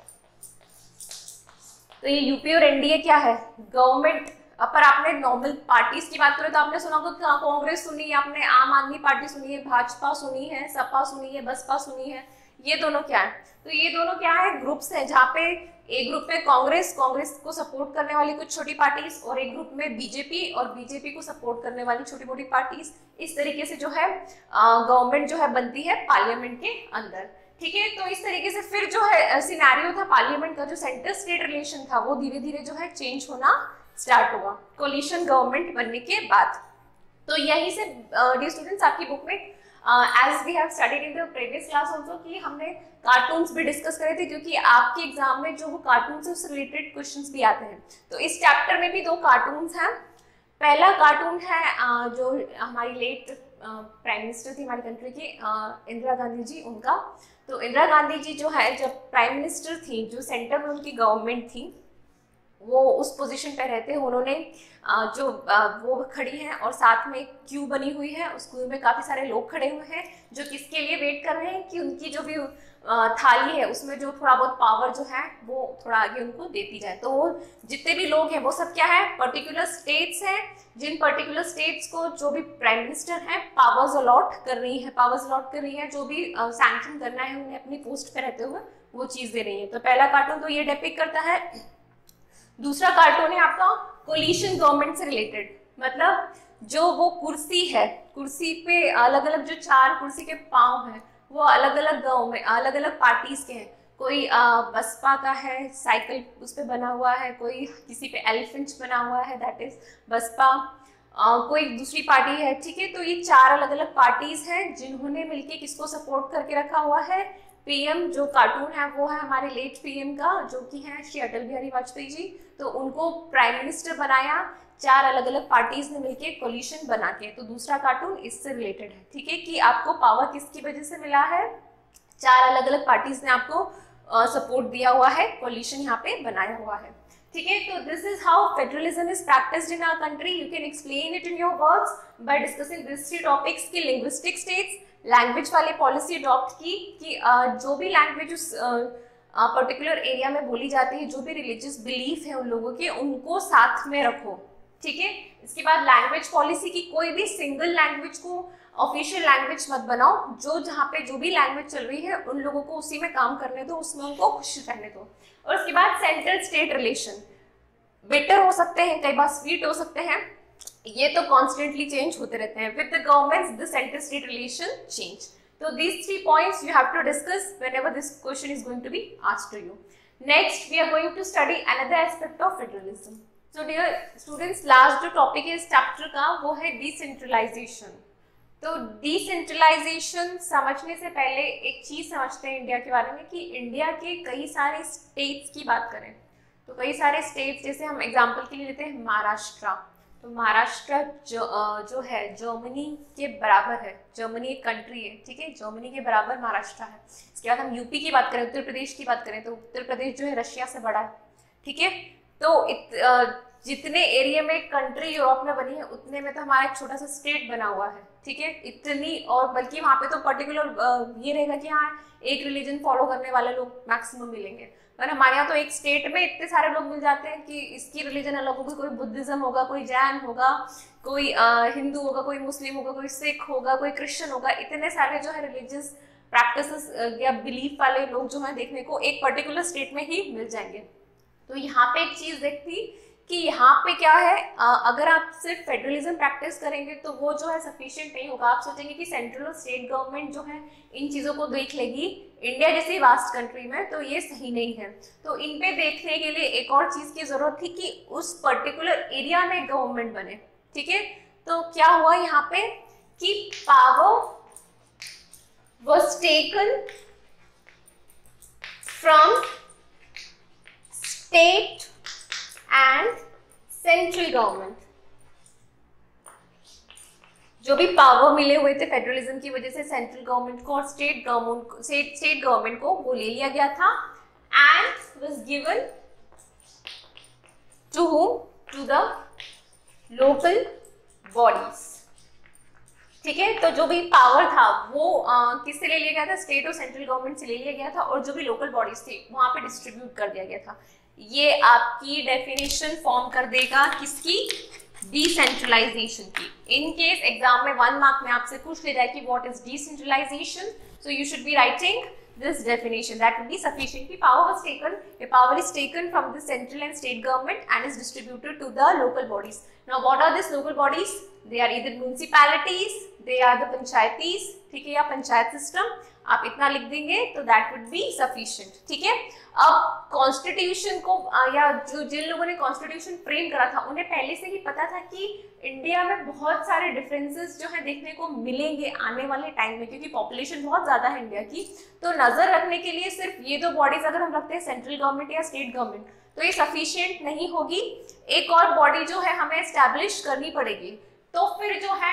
तो ये यूपीए और एनडीए क्या है, गवर्नमेंट। पर आपने नॉर्मल पार्टीज की बात करें तो आपने सुना होगा कांग्रेस सुनी है, आपने आम आदमी पार्टी सुनी है, भाजपा सुनी है, सपा सुनी है, बसपा सुनी है। ये दोनों क्या है, तो ये दोनों क्या है, ग्रुप्स हैं, जहाँ पे एक ग्रुप में कांग्रेस को सपोर्ट करने वाली कुछ छोटी पार्टीज, और एक ग्रुप में बीजेपी और बीजेपी को सपोर्ट करने वाली छोटी मोटी पार्टीज। इस तरीके से जो है गवर्नमेंट जो है बनती है पार्लियामेंट के अंदर, ठीक है। तो इस तरीके से फिर जो है सिनेरियो था पार्लियामेंट का, जो सेंटर स्टेट रिलेशन था वो धीरे धीरे जो है चेंज होना स्टार्ट हुआ कोलिशन गवर्नमेंट बनने के बाद। तो यही से डियर स्टूडेंट्स, आपकी बुक में as we have studied in the previous class also कि हमने कार्टून्स भी डिस्कस करे थे, क्योंकि आपके एग्जाम में जो वो कार्टून से उससे रिलेटेड क्वेश्चंस भी आते हैं। तो इस चैप्टर में भी दो कार्टून्स हैं। पहला कार्टून है जो हमारी लेट प्राइम मिनिस्टर थी हमारी कंट्री की, इंदिरा गांधी जी, उनका। तो इंदिरा गांधी जी जो है जब प्राइम मिनिस्टर थी, जो सेंटर में उनकी गवर्नमेंट थी, वो उस पोजीशन पे रहते हैं, उन्होंने वो खड़ी हैं और साथ में एक क्यू बनी हुई है, उस क्यू में काफ़ी सारे लोग खड़े हुए हैं जो किसके लिए वेट कर रहे हैं कि उनकी जो भी थाली है उसमें जो थोड़ा बहुत पावर जो है वो थोड़ा आगे उनको देती जाए। तो वो जितने भी लोग हैं वो सब क्या है, पर्टिकुलर स्टेट्स हैं, जिन पर्टिकुलर स्टेट्स को जो भी प्राइम मिनिस्टर है पावर्स अलॉट कर रही है, जो भी सैंक्शन करना है उन्हें अपनी पोस्ट पे रहते हुए वो चीज़ दे रही है। तो पहला कार्टून तो ये डिपिक्ट करता है। दूसरा कार्टून है आपका कोलिशन गवर्नमेंट से रिलेटेड, मतलब जो वो कुर्सी है, कुर्सी पे अलग अलग जो चार कुर्सी के पांव हैं वो अलग अलग गाँव में अलग अलग पार्टीज के हैं। कोई बसपा का है, साइकिल उस पे बना हुआ है, कोई किसी पे एलिफेंट बना हुआ है, दैट इज बसपा, कोई दूसरी पार्टी है, ठीक है। तो ये चार अलग अलग पार्टीज हैं जिन्होंने मिलके किसको सपोर्ट करके रखा हुआ है, पीएम। जो कार्टून है वो है हमारे लेट पीएम का, जो कि है श्री अटल बिहारी वाजपेयी जी। तो उनको प्राइम मिनिस्टर बनाया चार अलग अलग पार्टीज ने मिलके कोलिशन बना के। तो दूसरा कार्टून इससे रिलेटेड है, ठीक है, कि आपको पावर किसकी वजह से मिला है, चार अलग अलग पार्टीज ने आपको सपोर्ट दिया हुआ है, कोलिशन यहाँ पे बनाया हुआ है, ठीक है। तो this is how federalism is practised in our country. You can explain it in your words by discussing this three topics की लिंग्विस्टिक स्टेट्स, लैंग्वेज वाले पॉलिसी अडॉप्ट की कि जो भी लैंग्वेज उस पर्टिकुलर एरिया में बोली जाती है, जो भी रिलीजियस बिलीफ है उन लोगों के, उनको साथ में रखो, ठीक है। इसके बाद लैंग्वेज पॉलिसी की कोई भी सिंगल लैंग्वेज को ऑफिशियल लैंग्वेज मत बनाओ, जो जहाँ पे जो भी लैंग्वेज चल रही है उन लोगों को उसी में काम करने दो, उसमें उनको खुश रहने दो। और उसके बाद सेंट्रल स्टेट रिलेशन बेटर हो सकते हैं, कई बार स्वीट हो सकते हैं, ये तो कॉन्स्टेंटली चेंज होते रहते हैं। With the governments the central state relation change. So these 3 points you have to discuss whenever this question is going to be asked to you. Next, we are going to study another aspect of federalism. So dear students, last जो topic है इस chapter का वो है decentralization. तो decentralization समझने से पहले एक चीज समझते हैं इंडिया के बारे में, कि इंडिया के कई सारे states की बात करें तो कई सारे states, जैसे हम एग्जाम्पल के लिए लेते हैं महाराष्ट्र। तो महाराष्ट्र जो है जर्मनी के बराबर है। जर्मनी एक कंट्री है, ठीक है, जर्मनी के बराबर महाराष्ट्र है। इसके बाद हम यूपी की बात करें, उत्तर प्रदेश की बात करें, तो उत्तर प्रदेश जो है रशिया से बड़ा है, ठीक है। तो जितने एरिया में कंट्री यूरोप में बनी है उतने में तो हमारा एक छोटा सा स्टेट बना हुआ है, ठीक है, इतनी। और बल्कि वहाँ पे तो पर्टिकुलर ये रहेगा कि हाँ एक रिलीजन फॉलो करने वाले लोग मैक्सिमम मिलेंगे, पर हमारे यहाँ तो एक स्टेट में इतने सारे लोग मिल जाते हैं कि इसकी रिलीजन अलग होगी, कोई बुद्धिज्म होगा, कोई जैन होगा, कोई हिंदू होगा, कोई मुस्लिम होगा, कोई सिख होगा, कोई क्रिश्चियन होगा, इतने सारे जो है रिलीजियस प्रैक्टिसेस या बिलीफ वाले लोग जो है देखने को एक पर्टिकुलर स्टेट में ही मिल जाएंगे। तो यहाँ पे एक चीज देखती कि यहाँ पे क्या है, अगर आप सिर्फ फेडरलिज्म प्रैक्टिस करेंगे तो वो जो है सफिशिएंट नहीं होगा। आप सोचेंगे कि सेंट्रल और स्टेट गवर्नमेंट जो है इन चीजों को देख लेगी इंडिया जैसी वास्ट कंट्री में, तो ये सही नहीं है। तो इन पे देखने के लिए एक और चीज की जरूरत थी कि उस पर्टिकुलर एरिया में गवर्नमेंट बने, ठीक है। तो क्या हुआ यहाँ पे कि power was taken from state and central government। जो भी पावर मिले हुए थे फेडरलिज्म की वजह से सेंट्रल गवर्नमेंट को और स्टेट गवर्नमेंट को वो ले लिया गया था and was given to whom? To the local bodies, ठीक है। तो जो भी पावर था वो किससे ले लिया गया था? स्टेट और सेंट्रल गवर्नमेंट से ले लिया गया था, और जो भी लोकल बॉडीज थी वहां पे डिस्ट्रीब्यूट कर दिया गया था। ये आपकी डेफिनेशन फॉर्म कर देगा किसकी? डिसेंट्रलाइजेशन की। इन केस एग्जाम में 1 मार्क में आपसे पूछ ले जाए कि what is decentralisation, so you should be writing this definition that would be sufficient. Power is taken from the central and state government and is distributed to the local bodies. Now what are these local bodies? They are either municipalities, they are the panchayatis, ठीक है, या panchayat system. आप इतना लिख देंगे तो that would be sufficient, ठीक है। अब कॉन्स्टिट्यूशन को या जो जिन लोगों ने कॉन्स्टिट्यूशन फ्रेम करा था उन्हें पहले से ही पता था कि इंडिया में बहुत सारे डिफरेंसेस जो है देखने को मिलेंगे आने वाले टाइम में, क्योंकि पॉपुलेशन बहुत ज्यादा है इंडिया की। तो नजर रखने के लिए सिर्फ ये 2 बॉडीज अगर हम रखते हैं, सेंट्रल गवर्नमेंट या स्टेट गवर्नमेंट, तो ये सफिशिएंट नहीं होगी। एक और बॉडी जो है हमें एस्टैब्लिश करनी पड़ेगी। तो फिर जो है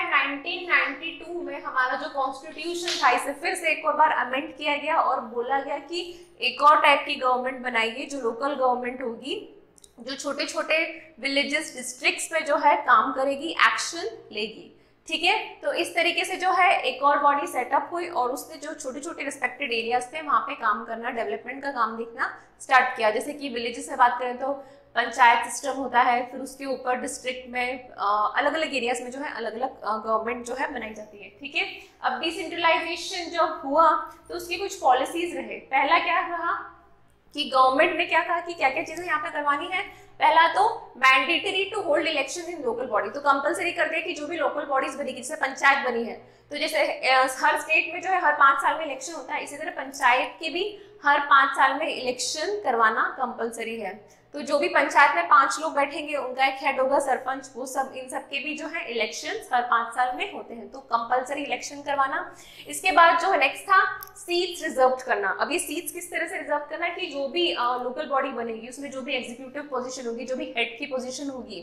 1992 में हमारा जो कॉन्स्टिट्यूशन था इसे फिर से एक और बार अमेंड किया गया और बोला गया कि एक और टाइप की गवर्नमेंट बनाएगी जो लोकल गवर्नमेंट होगी, जो छोटे छोटे विलेजेस डिस्ट्रिक्ट्स में जो है काम करेगी, एक्शन लेगी, ठीक है। तो इस तरीके से जो है एक और बॉडी सेटअप हुई और उसने जो छोटे छोटे रिस्पेक्टेड एरियाज थे वहां पे काम करना, डेवलपमेंट का काम देखना स्टार्ट किया। जैसे कि विलेजेस में बात करें तो पंचायत सिस्टम होता है, फिर उसके ऊपर डिस्ट्रिक्ट में अलग अलग एरियाज में जो है अलग अलग गवर्नमेंट जो है बनाई जाती है, ठीक है। अब डिसेंट्रलाइजेशन जब हुआ तो उसकी कुछ पॉलिसीज रहे। पहला क्या रहा कि गवर्नमेंट ने क्या कहा कि क्या क्या चीजें यहाँ पे करवानी है। पहला तो mandatory to hold election in local body, तो कंपलसरी कर दिया कि जो भी लोकल बॉडीज बनेगी, जैसे पंचायत बनी है तो जैसे हर स्टेट में जो है हर 5 साल में इलेक्शन होता है, इसी तरह पंचायत के भी हर 5 साल में इलेक्शन करवाना कंपलसरी है। तो जो भी पंचायत में 5 लोग बैठेंगे उनका एक हेड होगा, सरपंच, वो सब, इन सब के भी जो है इलेक्शंस हर 5 साल में होते हैं, तो कंपलसरी इलेक्शन करवाना। इसके बाद जो है नेक्स्ट था सीट्स रिजर्व करना। अब ये सीट्स किस तरह से रिजर्व करना कि जो भी लोकल बॉडी बनेगी उसमें जो भी एग्जीक्यूटिव पोजीशन होगी, जो भी हेड की पोजीशन होगी,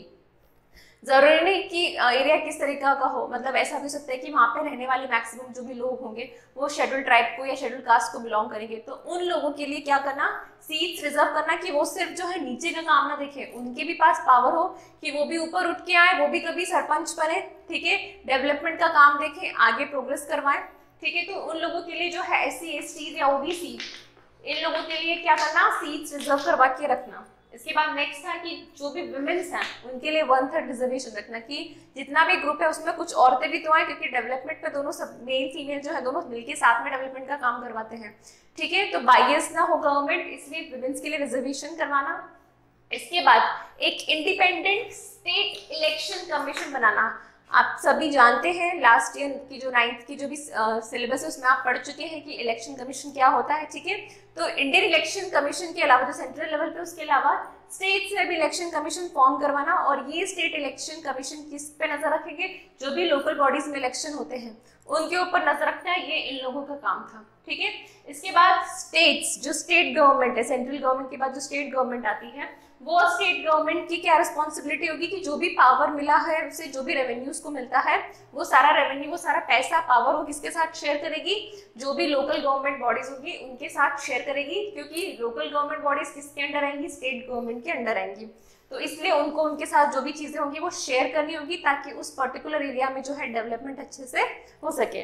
जरूरी नहीं कि एरिया किस तरीका का हो, मतलब ऐसा भी सकता है कि वहां पे रहने वाले मैक्सिमम जो भी लोग होंगे वो शेड्यूल ट्राइब को या शेड्यूल कास्ट को बिलोंग करेंगे। तो उन लोगों के लिए क्या करना, सीट्स रिजर्व करना कि वो सिर्फ जो है नीचे का काम ना देखे, उनके भी पास पावर हो कि वो भी ऊपर उठ के आए, वो भी कभी सरपंच बने, ठीक है, डेवलपमेंट का काम देखें, आगे प्रोग्रेस करवाएं, ठीक है। तो उन लोगों के लिए जो है SC ST या OBC, इन लोगों के लिए क्या करना, सीट्स रिजर्व करवा के रखना। इसके बाद नेक्स्ट था कि जो भी वुमेन्स हैं उनके लिए 1/3 रिजर्वेशन रखना कि जितना भी ग्रुप है उसमें कुछ औरतें भी तो आए, क्योंकि डेवलपमेंट पे दोनों सब मेल फीमेल जो है दोनों मिलके साथ में डेवलपमेंट का काम करवाते हैं, ठीक है। तो बायस ना हो गवर्नमेंट, इसलिए वुमेन्स के लिए रिजर्वेशन करवाना। इसके बाद एक इंडिपेंडेंट स्टेट इलेक्शन कमीशन बनाना। आप सभी जानते हैं लास्ट ईयर की जो 9th की जो भी सिलेबस है उसमें आप पढ़ चुके हैं कि इलेक्शन कमीशन क्या होता है, ठीक है। तो इंडियन इलेक्शन कमीशन के अलावा जो सेंट्रल लेवल पे, उसके अलावा स्टेट्स में भी इलेक्शन कमीशन फॉर्म करवाना। और ये स्टेट इलेक्शन कमीशन किस पे नजर रखेंगे, जो भी लोकल बॉडीज में इलेक्शन होते हैं उनके ऊपर नजर रखना है, ये इन लोगों का काम था, ठीक है। इसके बाद स्टेट्स, जो स्टेट गवर्नमेंट है, सेंट्रल गवर्नमेंट के बाद जो स्टेट गवर्नमेंट आती है वो स्टेट गवर्नमेंट की क्या रिस्पॉन्सिबिलिटी होगी कि जो भी पावर मिला है उसे, जो भी रेवेन्यूज को मिलता है, वो सारा रेवेन्यू, वो सारा पैसा, पावर वो किसके साथ शेयर करेगी, जो भी लोकल गवर्नमेंट बॉडीज होगी उनके साथ शेयर करेगी, क्योंकि लोकल गवर्नमेंट बॉडीज किसके अंडर आएंगी, स्टेट गवर्नमेंट के अंडर आएंगी। तो इसलिए उनको उनके साथ जो भी चीजें होंगी वो शेयर करनी होगी, ताकि उस पर्टिकुलर एरिया में जो है डेवलपमेंट अच्छे से हो सके।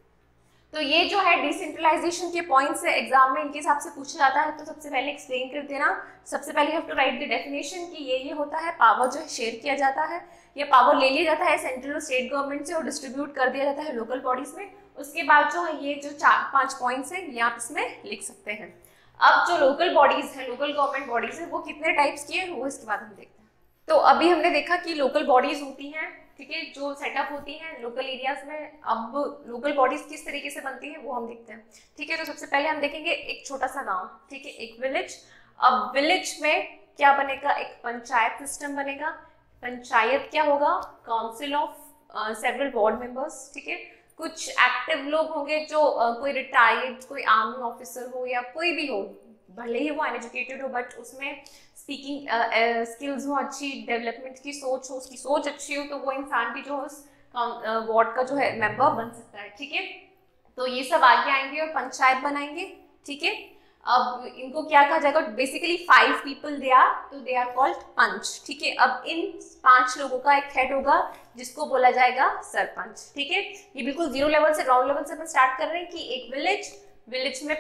तो ये जो है डिसेंट्रलाइजेशन के पॉइंट्स है, एग्जाम में इनके हिसाब से पूछा जाता है। तो सबसे पहले एक्सप्लेन कर देना, सबसे पहले you have to write the definition कि ये होता है, पावर जो है शेयर किया जाता है, ये पावर ले लिया जाता है सेंट्रल और स्टेट गवर्नमेंट से और डिस्ट्रीब्यूट कर दिया जाता है लोकल बॉडीज में। उसके बाद जो है ये जो 4-5 पॉइंट्स हैं ये आप इसमें लिख सकते हैं। अब जो लोकल बॉडीज है, लोकल गवर्नमेंट बॉडीज है, वो कितने टाइप्स की है वो इसके बाद हम देखते हैं। तो अभी हमने देखा कि लोकल बॉडीज होती हैं, ठीक है, जो सेटअप होती हैं लोकल एरियाज में। अब लोकल बॉडीज किस तरीके से बनती हैं वो हम देखते हैं, ठीक है। तो सबसे पहले हम देखेंगे एक छोटा सा गांव, ठीक है, एक विलेज। अब विलेज में क्या बनेगा, एक पंचायत सिस्टम बनेगा। पंचायत क्या होगा, council of several ward members, ठीक है। कुछ एक्टिव लोग होंगे जो कोई रिटायर्ड, कोई आर्मी ऑफिसर हो या कोई भी हो, भले ही वो अनएजुकेटेड हो, बट उसमें स्पीकिंग स्किल्स हो, अच्छी डेवलपमेंट की सोच हो, उसकी सोच अच्छी हो, तो वो इंसान भी जो है उस वार्ड का जो है मेंबर बन सकता है, ठीक है। तो ये सब आगे आएंगे और पंचायत बनाएंगे, ठीक है। अब इनको क्या कहा जाएगा, बेसिकली 5 पीपल दे आर, तो दे आर कॉल्ड पंच, ठीक है। अब इन 5 लोगों का एक हेड होगा जिसको बोला जाएगा सरपंच, ठीक है। ये बिल्कुल 0 लेवल से, ग्राउंड लेवल से हम स्टार्ट कर रहे हैं कि एक विलेज में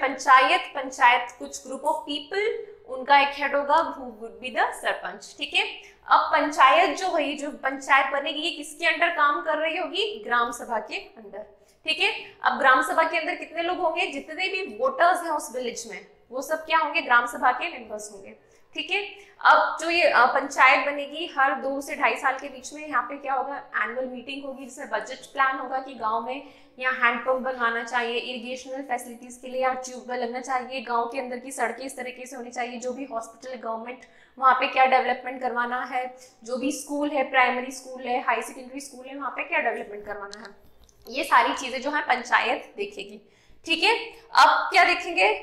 पंचायत कुछ ग्रुप ऑफ पीपल, उनका एक हेड होगा who would be the sarpanch, ठीक है। अब पंचायत जो है, जो पंचायत बनेगी, ये किसके अंडर काम कर रही होगी, ग्राम सभा के अंदर, ठीक है। अब ग्राम सभा के अंदर कितने लोग होंगे, जितने भी वोटर्स हैं उस विलेज में वो सब क्या होंगे, ग्राम सभा के मेंबर्स होंगे, ठीक है। अब जो ये पंचायत बनेगी, हर 2 से 2.5 साल के बीच में यहाँ पे क्या होगा, एनुअल मीटिंग होगी, जिसमें बजट प्लान होगा कि गांव में यहाँ हैंडपंप बनवाना चाहिए, इरिगेशनल फैसिलिटीज के लिए यहाँ ट्यूबवेल लगना चाहिए, गांव के अंदर की सड़कें इस तरीके से होनी चाहिए, जो भी हॉस्पिटल गवर्नमेंट वहाँ पे क्या डेवलपमेंट करवाना है, जो भी स्कूल है, प्राइमरी स्कूल है, हाई सेकेंडरी स्कूल है, वहाँ पे क्या डेवलपमेंट करवाना है, ये सारी चीजें जो है पंचायत देखेगी, ठीक है। अब क्या देखेंगे,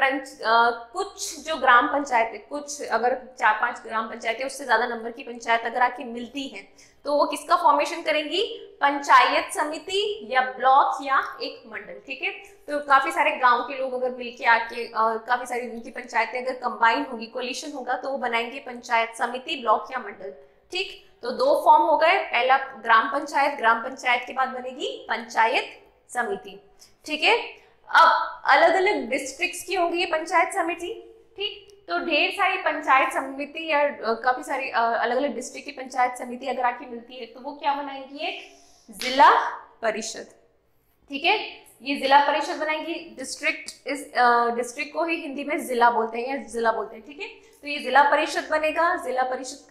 कुछ जो ग्राम पंचायत है, कुछ अगर 4-5 ग्राम पंचायतें, उससे ज्यादा नंबर की पंचायत अगर आके मिलती है तो वो किसका फॉर्मेशन करेंगी, पंचायत समिति या ब्लॉक या एक मंडल, ठीक है। तो काफी सारे गांव के लोग अगर मिलके आके काफी सारी उनकी पंचायतें अगर कंबाइन होगी, कोलिशन होगा, तो वो बनाएंगे पंचायत समिति, ब्लॉक या मंडल, ठीक। तो 2 फॉर्म हो गए, पहला ग्राम पंचायत के बाद बनेगी पंचायत समिति, ठीक है। अब अलग अलग डिस्ट्रिक्ट्स की होंगी ये पंचायत समिति, ठीक। तो ढेर सारी पंचायत समिति या काफी सारी अलग अलग डिस्ट्रिक्ट की पंचायत समिति अगर आके मिलती है तो वो क्या बनाएंगी, एक जिला परिषद, ठीक है। ये जिला परिषद बनाएंगी। डिस्ट्रिक्ट को ही हिंदी में जिला बोलते हैं या जिला बोलते हैं, ठीक है। तो ये जिला परिषद बनेगा। जिला परिषद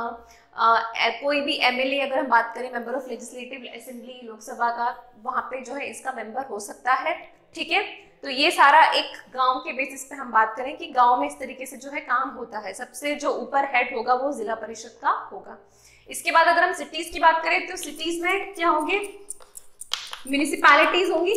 का कोई भी एमएलए, अगर हम बात करें member of legislative assembly, Lok Sabha का, वहां पे जो है इसका मेंबर हो सकता है, ठीक है। तो ये सारा एक गांव के बेसिस पे हम बात करें कि गांव में इस तरीके से जो है काम होता है। सबसे जो ऊपर हेड होगा वो जिला परिषद का होगा। इसके बाद अगर हम सिटीज की बात करें तो सिटीज में क्या होंगे, म्यूनिसिपैलिटीज होंगी,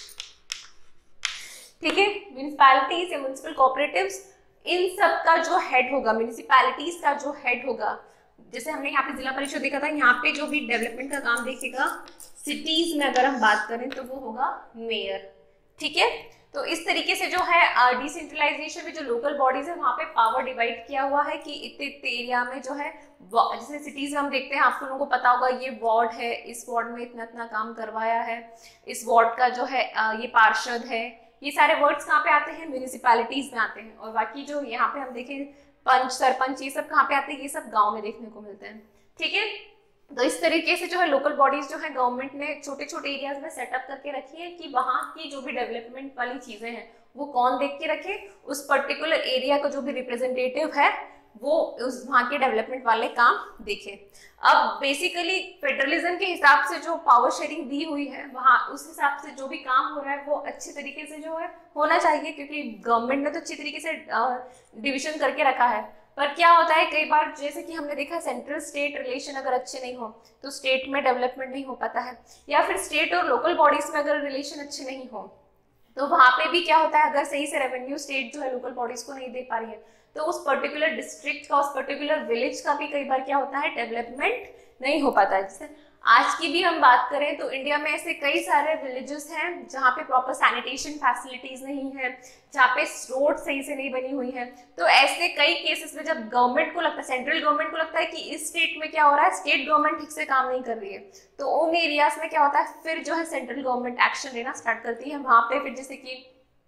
ठीक है। म्यूनिसिपैलिटीज या म्यूनिसिपल कोऑपरेटिव्स, इन सब का जो हेड होगा, म्यूनिसिपैलिटीज का जो हेड होगा, जैसे हमने यहाँ पे जिला परिषद देखा था, यहाँ पे जो भी डेवलपमेंट का काम देखेगा, सिटीज में अगर हम बात करें तो वो होगा मेयर, ठीक है। तो इस तरीके से जो है डिसेंट्रलाइजेशन में जो लोकल बॉडीज है वहाँ पे पावर डिवाइड किया हुआ है कि इतने इतने एरिया में जो है, जैसे सिटीज में हम देखते हैं, आपको लोगों को पता होगा ये वार्ड है, इस वार्ड में इतना इतना काम करवाया है, इस वार्ड का जो है ये पार्षद है, ये सारे वर्ड्स कहाँ पे आते हैं, म्यूनिसिपैलिटीज में आते हैं। और बाकी जो यहाँ पे हम देखें पंच, सरपंच, ये सब कहाँ पे आते हैं, ये सब गाँव में देखने को मिलते हैं, ठीक है। तो इस तरीके से जो है लोकल बॉडीज जो है गवर्नमेंट ने छोटे छोटे एरियाज में सेटअप करके रखी है कि वहाँ की जो भी डेवलपमेंट वाली चीजें हैं वो कौन देख के रखे, उस पर्टिकुलर एरिया का जो भी रिप्रेजेंटेटिव है वो उस वहाँ के डेवलपमेंट वाले काम देखे। अब बेसिकली फेडरलिज्म के हिसाब से जो पावर शेयरिंग दी हुई है वहाँ, उस हिसाब से जो भी काम हो रहा है वो अच्छे तरीके से जो है होना चाहिए, क्योंकि गवर्नमेंट ने तो अच्छी तरीके से डिविजन करके रखा है। पर क्या होता है कई बार, जैसे कि हमने देखा सेंट्रल स्टेट रिलेशन अगर अच्छे नहीं हो तो स्टेट में डेवलपमेंट नहीं हो पाता है, या फिर स्टेट और लोकल बॉडीज में अगर रिलेशन अच्छे नहीं हो तो वहां पे भी क्या होता है, अगर सही से रेवेन्यू स्टेट जो है लोकल बॉडीज को नहीं दे पा रही है, तो उस पर्टिकुलर डिस्ट्रिक्ट का, उस पर्टिकुलर विलेज का भी कई बार क्या होता है, डेवलपमेंट नहीं हो पाता है। जैसे आज की भी हम बात करें तो इंडिया में ऐसे कई सारे विलेजेस हैं जहाँ पे प्रॉपर सैनिटेशन फैसिलिटीज नहीं है, जहाँ पे रोड सही से नहीं बनी हुई है। तो ऐसे कई केसेस में जब गवर्नमेंट को लगता है, सेंट्रल गवर्नमेंट को लगता है कि इस स्टेट में क्या हो रहा है, स्टेट गवर्नमेंट ठीक से काम नहीं कर रही है, तो उन एरियाज में क्या होता है, फिर जो है सेंट्रल गवर्नमेंट एक्शन लेना स्टार्ट करती है। वहां पे फिर जैसे कि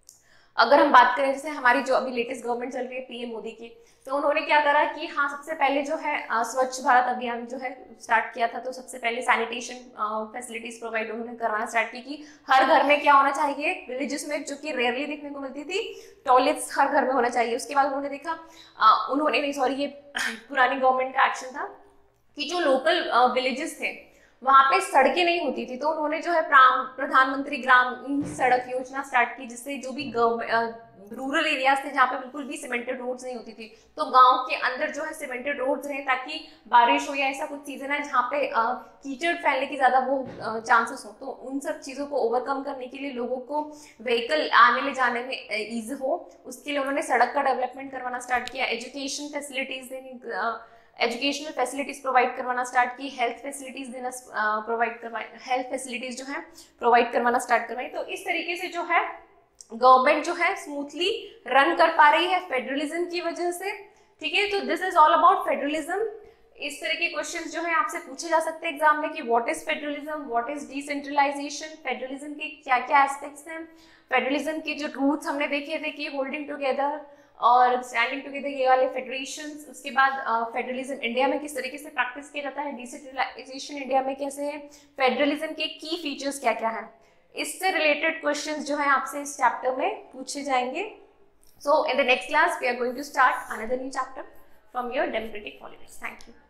अगर हम बात करें, जैसे हमारी जो अभी लेटेस्ट गवर्नमेंट चल रही है पीएम मोदी की, तो उन्होंने क्या करा कि हाँ सबसे पहले जो है स्वच्छ भारत अभियान जो है स्टार्ट किया था। तो सबसे पहले सैनिटेशन फैसिलिटीज प्रोवाइड उन्होंने करवाना स्टार्ट की कि हर घर में क्या होना चाहिए, विलेजेस में जो कि रेयरली देखने को मिलती थी, टॉयलेट्स हर घर में होना चाहिए। उसके बाद उन्होंने देखा उन्होंने नहीं सॉरी ये पुरानी गवर्नमेंट का एक्शन था कि जो लोकल विलेजेस थे वहां पे सड़कें नहीं होती थी, तो उन्होंने जो है प्रधानमंत्री ग्रामीण सड़क योजना स्टार्ट की, जिससे जो भी रूरल एरियाज थे जहाँ पे बिल्कुल भी सीमेंटेड रोड्स नहीं होती थी, तो गांव के अंदर जो है सीमेंटेड रोड्स रहे, ताकि बारिश हो या ऐसा कुछ सीजन है जहाँ पे कीचड़ फैलने की ज्यादा वो चांसेस हो, तो उन सब चीजों को ओवरकम करने के लिए, लोगों को व्हीकल आने ले जाने में ईजी हो, उसके लिए उन्होंने सड़क का डेवलपमेंट करवाना स्टार्ट किया। एजुकेशन फैसिलिटीज देनी, एजुकेशनल फैसिलिटीज प्रोवाइड करवाना स्टार्ट की, हेल्थ फैसिलिटीज देना प्रोवाइड करवाई, हेल्थ फैसिलिटीज जो है प्रोवाइड करवाना स्टार्ट करवाई। तो इस तरीके से जो है गवर्नमेंट जो है स्मूथली रन कर पा रही है फेडरलिज्म की वजह से। ठीक है, तो this is all about federalism. इस तरह के क्वेश्चंस जो है आपसे पूछे जा सकते हैं एग्जाम में कि what is federalism, what is decentralisation, federalism के क्या क्या एस्पेक्ट्स हैं, फेडरलिज्म के जो रूट्स हमने देखे थे कि होल्डिंग टुगेदर और स्टैंडिंग टुगेदर, ये वाले फेडरेशंस। उसके बाद फेडरलिज्म इंडिया में किस तरीके से प्रैक्टिस किया जाता है, डिसेंट्रलाइजेशन इंडिया में कैसे है, फेडरलिज्म के की फीचर्स क्या क्या हैं, इससे रिलेटेड क्वेश्चंस जो है आपसे इस चैप्टर में पूछे जाएंगे। So in the next class we are going to start another new chapter from your democratic politics. Thank you.